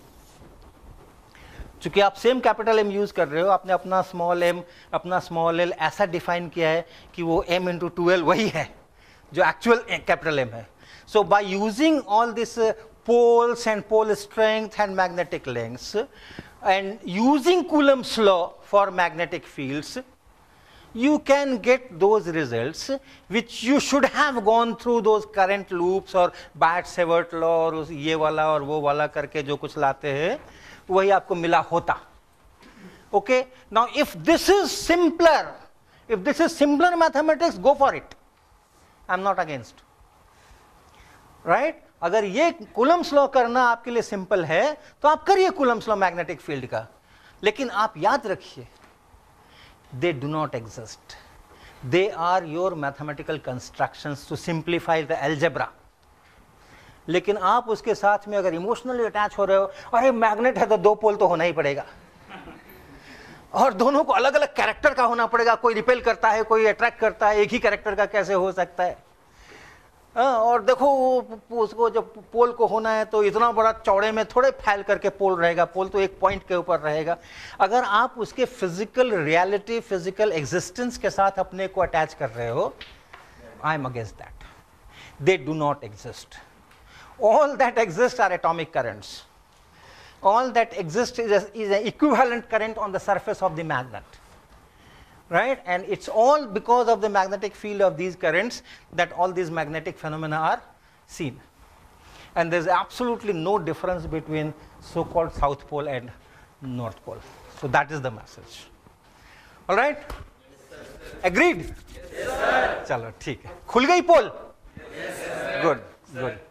चूंकि आप सेम कैपिटल एम यूज कर रहे हो, आपने अपना स्मॉल एम, अपना स्मॉल एल ऐसा डिफाइन किया है कि वो m इंटू टू एल वही है जो एक्चुअल कैपिटल एम है. So by using all these uh, poles and pole strength and magnetic lengths and using Coulomb's law for magnetic fields, you can get those results which you should have gone through those current loops or Bart-Savart law और ये वाला और वो वाला करके जो कुछ लाते हैं वही आपको मिला होता. Okay? Now if this is simpler, if this is simpler mathematics, go for it. I am not against. Right right? अगर ये कूलम्ब्स लॉ करना आपके लिए सिंपल है तो आप करिए कूलम्ब्स लॉ मैग्नेटिक फील्ड का, लेकिन आप याद रखिए they do not exist, they are your mathematical constructions to simplify the algebra. लेकिन आप उसके साथ में अगर इमोशनली अटैच हो रहे हो, अरे मैग्नेट है तो दो पोल तो होना ही पड़ेगा और दोनों को अलग अलग कैरेक्टर का होना पड़ेगा, कोई रिपेल करता है कोई अट्रैक्ट करता है, एक ही कैरेक्टर का कैसे हो सकता है. हाँ, और देखो उसको जब पोल को होना है तो इतना बड़ा चौड़े में थोड़े फैल करके पोल रहेगा, पोल तो एक पॉइंट के ऊपर रहेगा. अगर आप उसके फिजिकल रियलिटी, फिजिकल एग्जिस्टेंस के साथ अपने को अटैच कर रहे हो, I am against that. They do not exist. All that exist are atomic currents. All that exist is is an equivalent current on the surface of the magnet. Right? And it's all because of the magnetic field of these currents that all these magnetic phenomena are seen. and there's absolutely no difference between so-called South Pole and North Pole. So that is the message. All right? Agreed? Yes, sir. चलो ठीक है. खुल गई पोल? Yes, sir. Good, good.